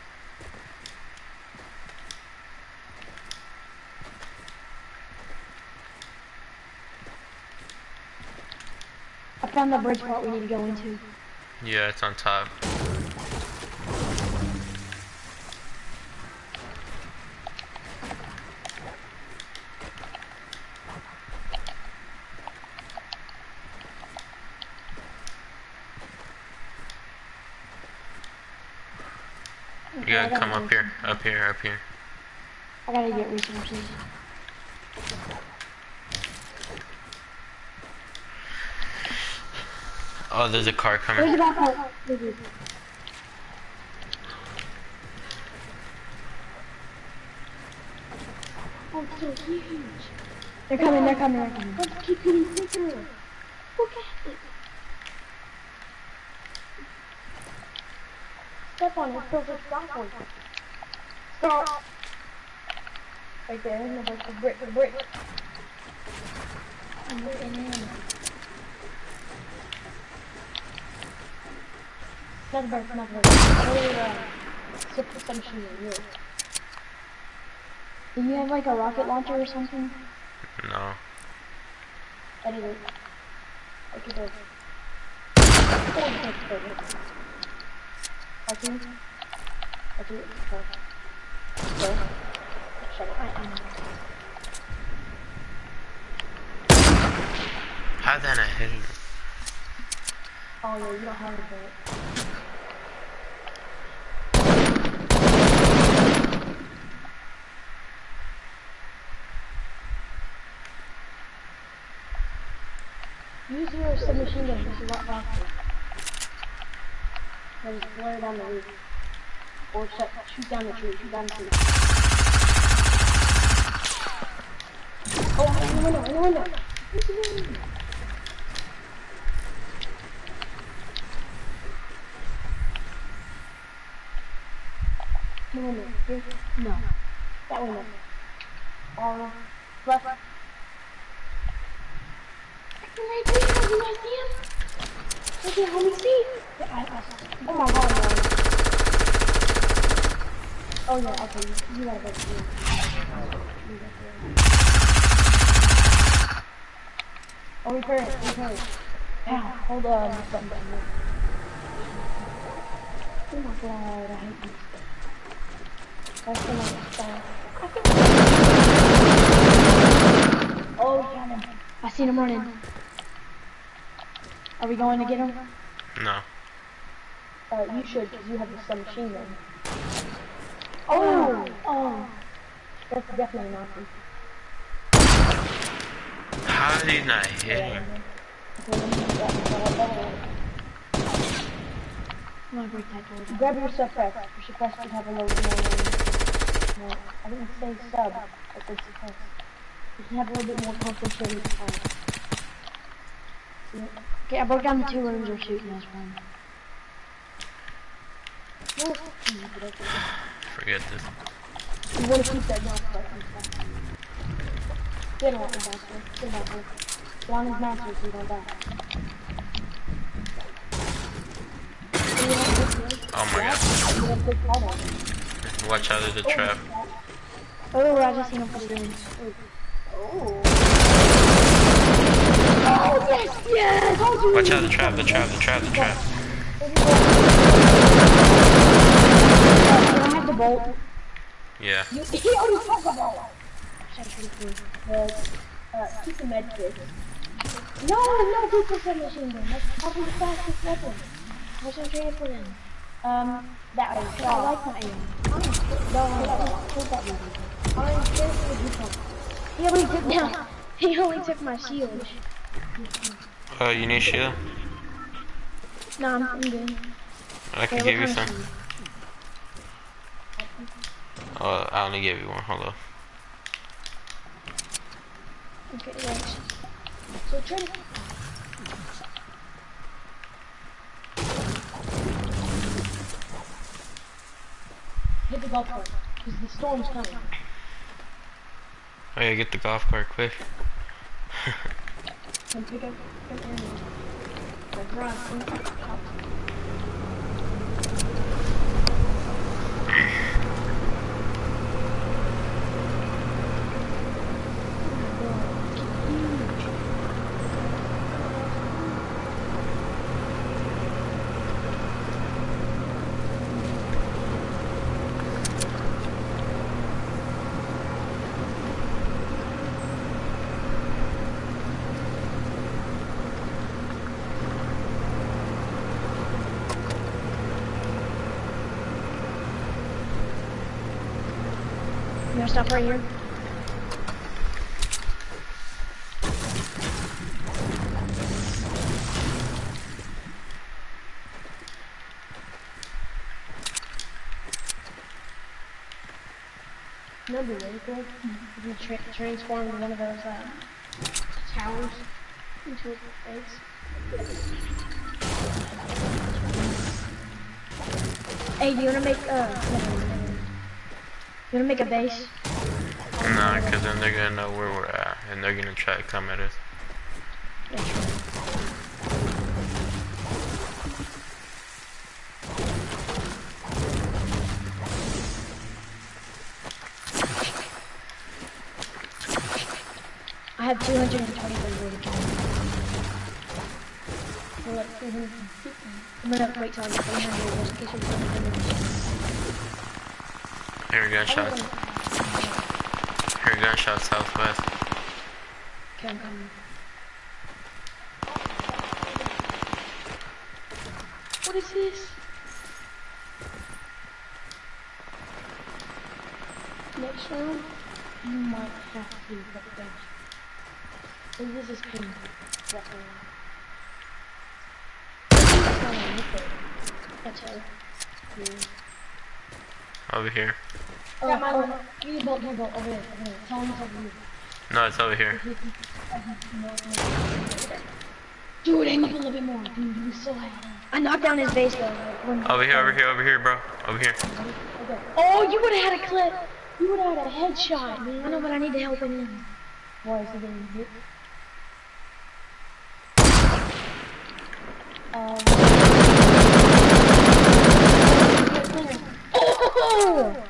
I found the bridge part we need to go into. Yeah, it's on top. You gotta come up here, up here, up here. I gotta get resources. Oh, there's a car Where's coming. the backpack? This is- Oh, it's so huge. They're coming, they're coming, they're coming. Let's keep getting bigger. Look at it. Step on it, so it's stop on it. Stop. Right there, no, that's the brick, the brick. I'm looking in. Another bird, another bird. Another, uh, super submachine gun, yeah. Do you have like a rocket launcher or something? No. Anyway. Okay, go. Oh, that's perfect. Okay. Okay, go. Go. Shut it. I am. How did I hit it? Oh, yeah, you don't have a bullet. Use your submachine gun, it's a lot faster. Then just flare down the roof. Or shut, shoot down the tree, shoot down the tree. Oh, in the window, in the window! In the window. No window, here? No. That window. Or left. Right there, you guys see him? Right there, let me see. Yeah, I, I, oh my god, no. Oh yeah, okay, you, you gotta go to the Oh, repair it, repair it. Ow, hold on, this button down there. Oh my god, I hate this. That's so much stuff. Oh, he's coming. I seen him running. Are we going to get him? No. Uh, you should, because you have the submachine gun. Oh! Oh! That's definitely not you. How did he not hit him? I'm gonna break that door. Grab your suppress. Your suppress should have a little more. No, I didn't say sub. I said suppress. You can have a little bit more concentrated fire. Okay, I broke down the two rooms we're shooting this one. Forget this. You want to keep that gun for that. Get on, Master. Get on, Get on his master so you don't die. Oh my god. Watch out, there's a trap. Oh, I just seen him put it in. Oh. Oh, yes, yes! Watch out, the trap, the trap, the trap, the trap. Can I have the bolt? Yeah. You, he already took the bolt! technically. But, uh, keep the med kit. No, no, people said machine gun. That's probably the fastest weapon. What's I'm trying to put in? Um, that way. I like my aim. I'm scared. No, no, no. Hold that with you. I'm scared of the people. He only took down. He only took my shield. Uh, you need shield? No, I'm, I'm good. I can Okay, give you what some. kind of shield? Uh, I only gave you one. Hold up. Okay, thanks. So try to... Hit the golf cart, because the storm's coming. Oh yeah, get the golf cart quick. Come pick up an enemy. Like, run. You gonna stop right here? That'd be really cool. If you tra transform one of those uh, towers into a base. Hey, do you wanna make uh? You wanna make a base? Nah, cause then they're gonna know where we're at, and they're gonna try to come at us. Yeah, sure. I have two hundred twenty-three rated kills. So like three hundred fifty. I'm gonna wait till I get three hundred just in case you're trying Here, gunshots. Here, gunshots southwest. Okay, I'm coming. What is this? Next round, you might have to let the bench. So this is pin. That That's her. Over here. Oh, oh, give me a bolt, give me a bolt, over there, over there. Tell him it's over here. No, it's over here. Dude, aim up a little bit more. Dude, he was so high. I knocked down his base though. Like, Over here, over here, over here, bro. Over here. Okay. Oh, you would have had a clip. You would have had a headshot, man. I know, but I need to help him. Why is he getting hit? Um. Oh!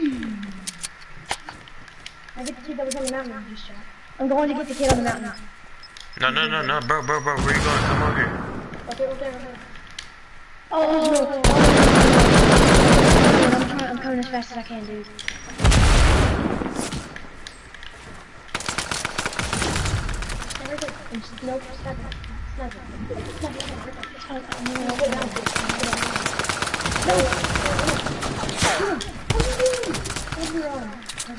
I get the kid that was on the mountain I just shot. I'm going to get the kid on the mountain. No, no, no, no, bro, bro, bro. Where you going? Come over here. Okay, okay, okay. Oh! I'm trying. I'm coming as fast as I can, dude. Nope, stop it. Stop it. Stop it. It's fine. I'm gonna go down. No! What are you doing? Where's your arm?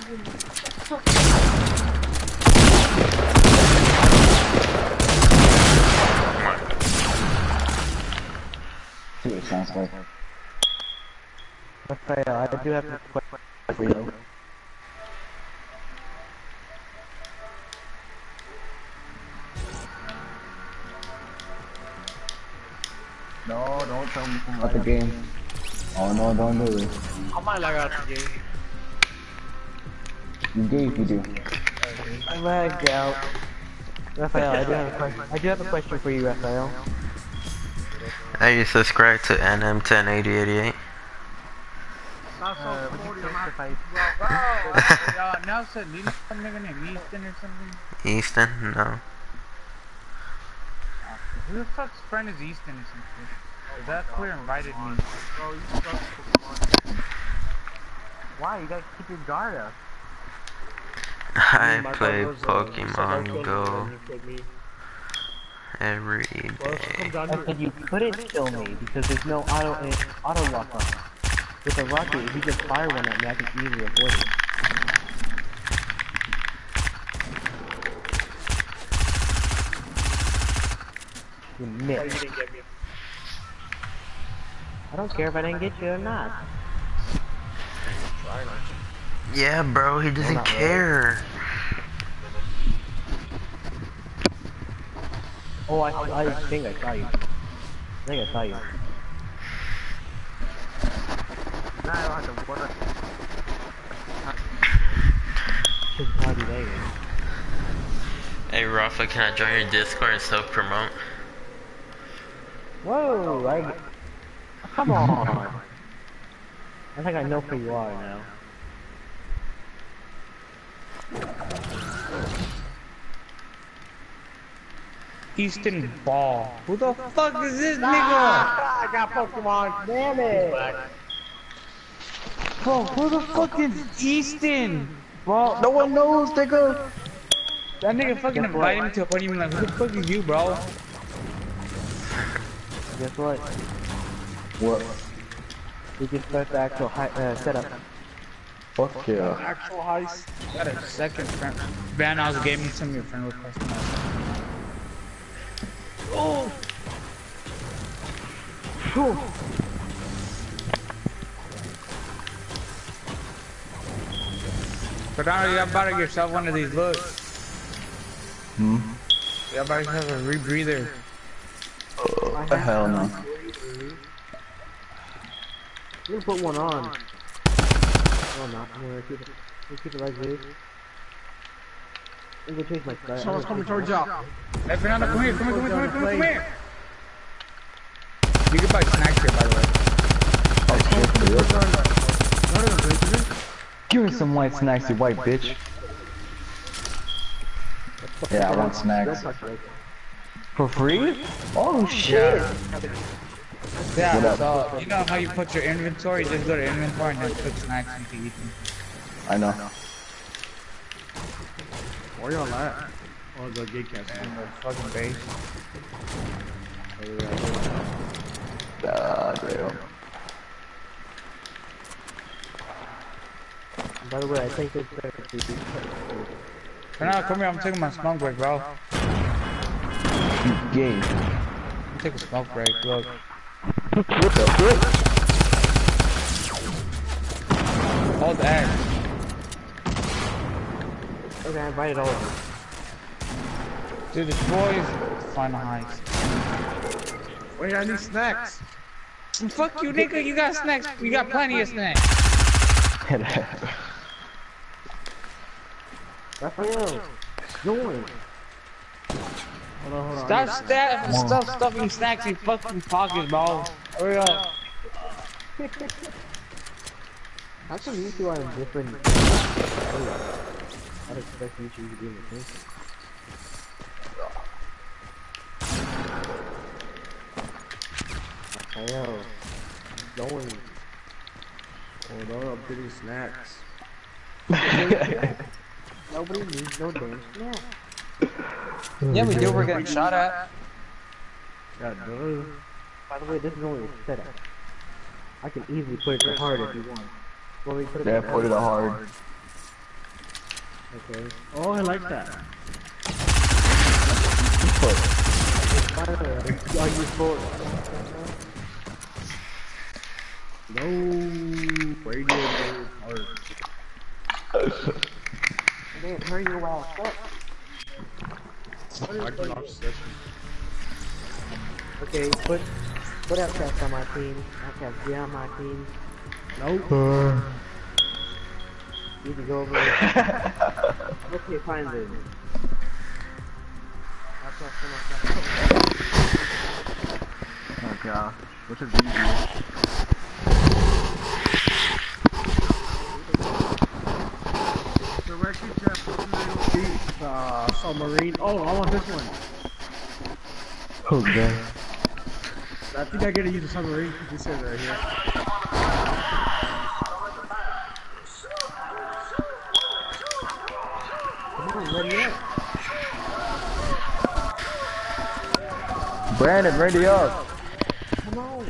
See what it sounds like. Raphael, I do have a question for you. No, don't tell me about the game. Oh no, don't do it. How am I lagged out the game? You gay if you do. I lagged out. Raphael, I do have a question. I do have a question for you, Raphael. Hey, you subscribe to N M ten eighty eighty-eight? Uh, would you specify? Uh, Nelson, do you know some nigga named Easton or something? Easton? No. Who the fuck's friend is Easton or something? That clear invited me. Why? You gotta keep your guard up. I My play dog was, uh, Pokemon so Go don't kill me, every well, come day. down I here. said you couldn't kill me because there's no auto uh, auto lock on. With a rocket, if you just fire one at me, I can easily avoid it. You Why you missed. didn't get me? I don't care if I didn't get you or not. Try not. Yeah, bro, he doesn't not really. care. Oh, I, I think I saw you. I think I saw you. Now I don't have to work. Should probably be there. Hey, Rafa, can I join your Discord and self-promote? Whoa! I, come on! I think I know who you are now. Easton Ball. Who the fuck is this nigga? Ah, I got Pokemon. Damn it. Bro, who the fuck is Easton? Bro, no one knows, nigga. That nigga fucking invited me to a party. I'm like, who the fuck is you, bro? Guess what? What? We can start the actual hi uh, setup. Fuck yeah. Actual heist. Got a second friend. Van, I was gaming some of your friend requests. Oh. But now you gotta buy yourself one of these looks. Hmm? You gotta buy yourself a rebreather. Uh, the hell no. You can put one on. Oh, not. I'm gonna keep it. I'm gonna keep it like this. I'm gonna change my style. Someone's coming towards y'all. Hey, Fernando, come here, come here, come here, come here, come here, come here. You can buy snacks here, by the way. Give me some white snacks, you white bitch. Yeah, I want snacks. For free? Oh shit! Yeah, What up? so, you know how you put your inventory? Just go to inventory and then put snacks and you can eat them. I know. Where y'all at? Oh, the gate cast. In the fucking base. Ah, damn. By the way, I think it's better to be. Fernando, come here, I'm taking my smoke break, bro. You gay. I'm taking a smoke break, look. What the frick? Hold X. Okay, I invited all of them. Dude, the boys, final heist. Wait, I need snacks. Fuck you, nigga, you got snacks. We got plenty of snacks. Raphael, join. Hold on, hold on. Stop, stop, stop stuffing snacks in fucking pockets, bro. Hurry up. How come you two are in different? I'd expect you two to be in the same. Raphael, join. Hold on, I'm getting snacks. Nobody needs no damn snack. Yeah, we do. We're getting shot at. Yeah, duh. By the way, this is only a setup. I can easily put it to hard if you want. Want me to put it Yeah, to put it hard. Okay. Oh, I like that. Are you for No radio hard. Man, hurry your ass up. I can off session. Okay, put put Outcast on my team. Outcast be on my team. Nope. You can go over there. Okay, fine then. Outcast on my team. Oh god. What's a video? Uh, submarine. Oh, I want this one. Okay. I think I gotta use the submarine. It says right here. down, ready up. Brandon, ready up. Come on.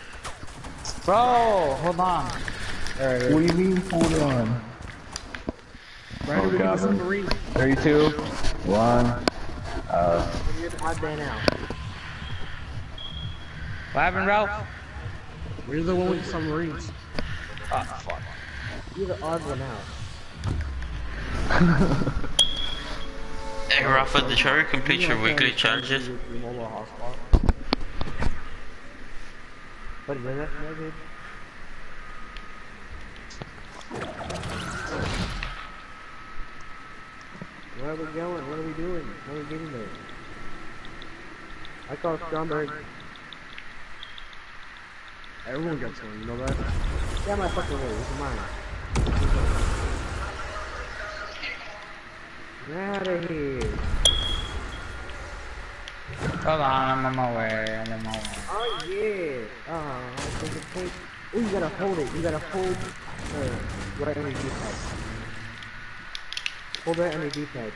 Bro, hold on. Alright. What do you mean, hold on? Brandon, we got submarine. Three, two, one. Uh. You're the odd man out. What happened, Ralph? We're the one with the submarines. Oh, fuck. You're the odd one out. Hey Rafa, did you ever complete your weekly challenges? What is that? David? Where are we going? What are we doing? How are we getting there? I call Stromberg. Everyone gets one, you know that? Yeah, my fucking way. This is mine. Get out of here. Hold on, I'm on my way. I'm on my way. Oh yeah. Oh, I think it takes. Oh, you gotta hold it. You gotta hold uh, right on the D-pad. Hold right on the D-pad.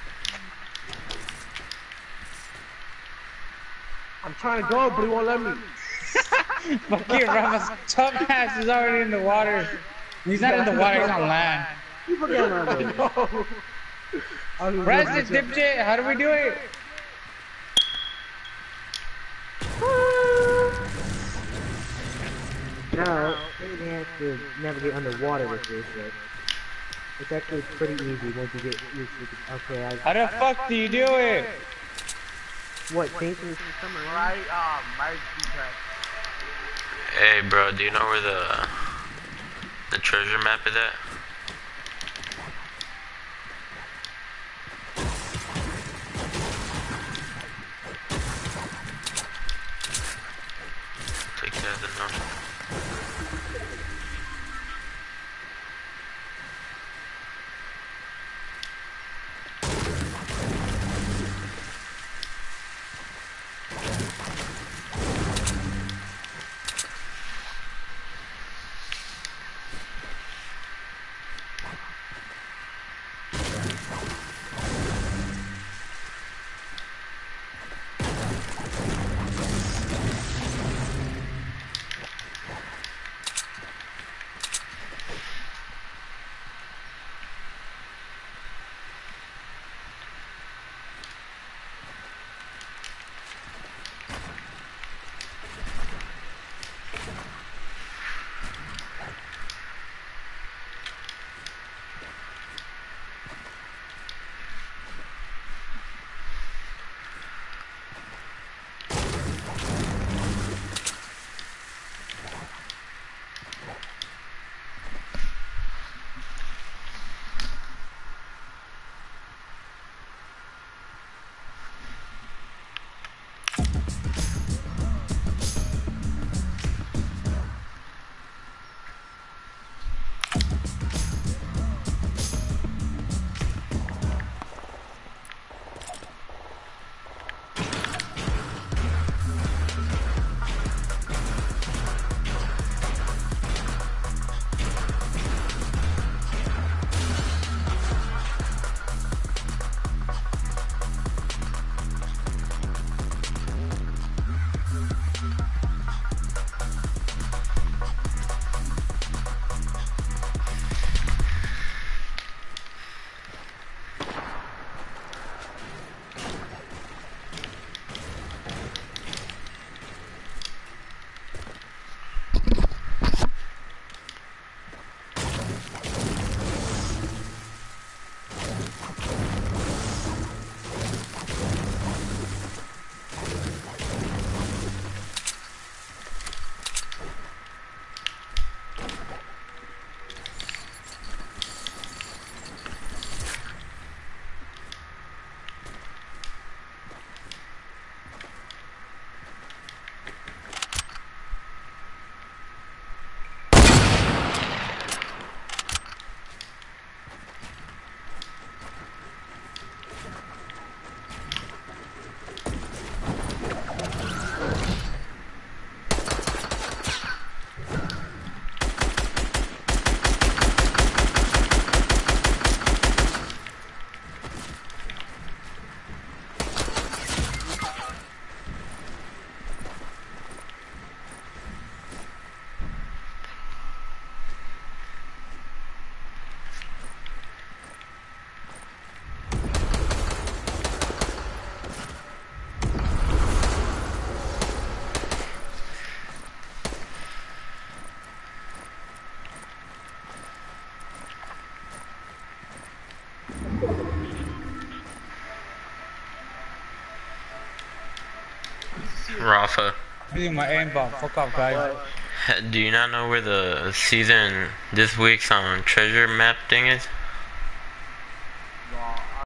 I'm trying to go, but he won't let me. Fuck you, Rafa's tough ass is already in the water. He's not in the water, he's on land. You forget about that. Press it, dipshit. How do we do it? Now, we have to navigate underwater with this, but it's actually pretty easy once you get used to it. Okay, I... How the fuck do you do it? What, changing the submarine? Right, um, right, Hey bro, do you know where the the treasure map is at? Take that as a no. Rafa, Using my aim bomb. Fuck off, guys. do you not know where the season this week's on treasure map thing is?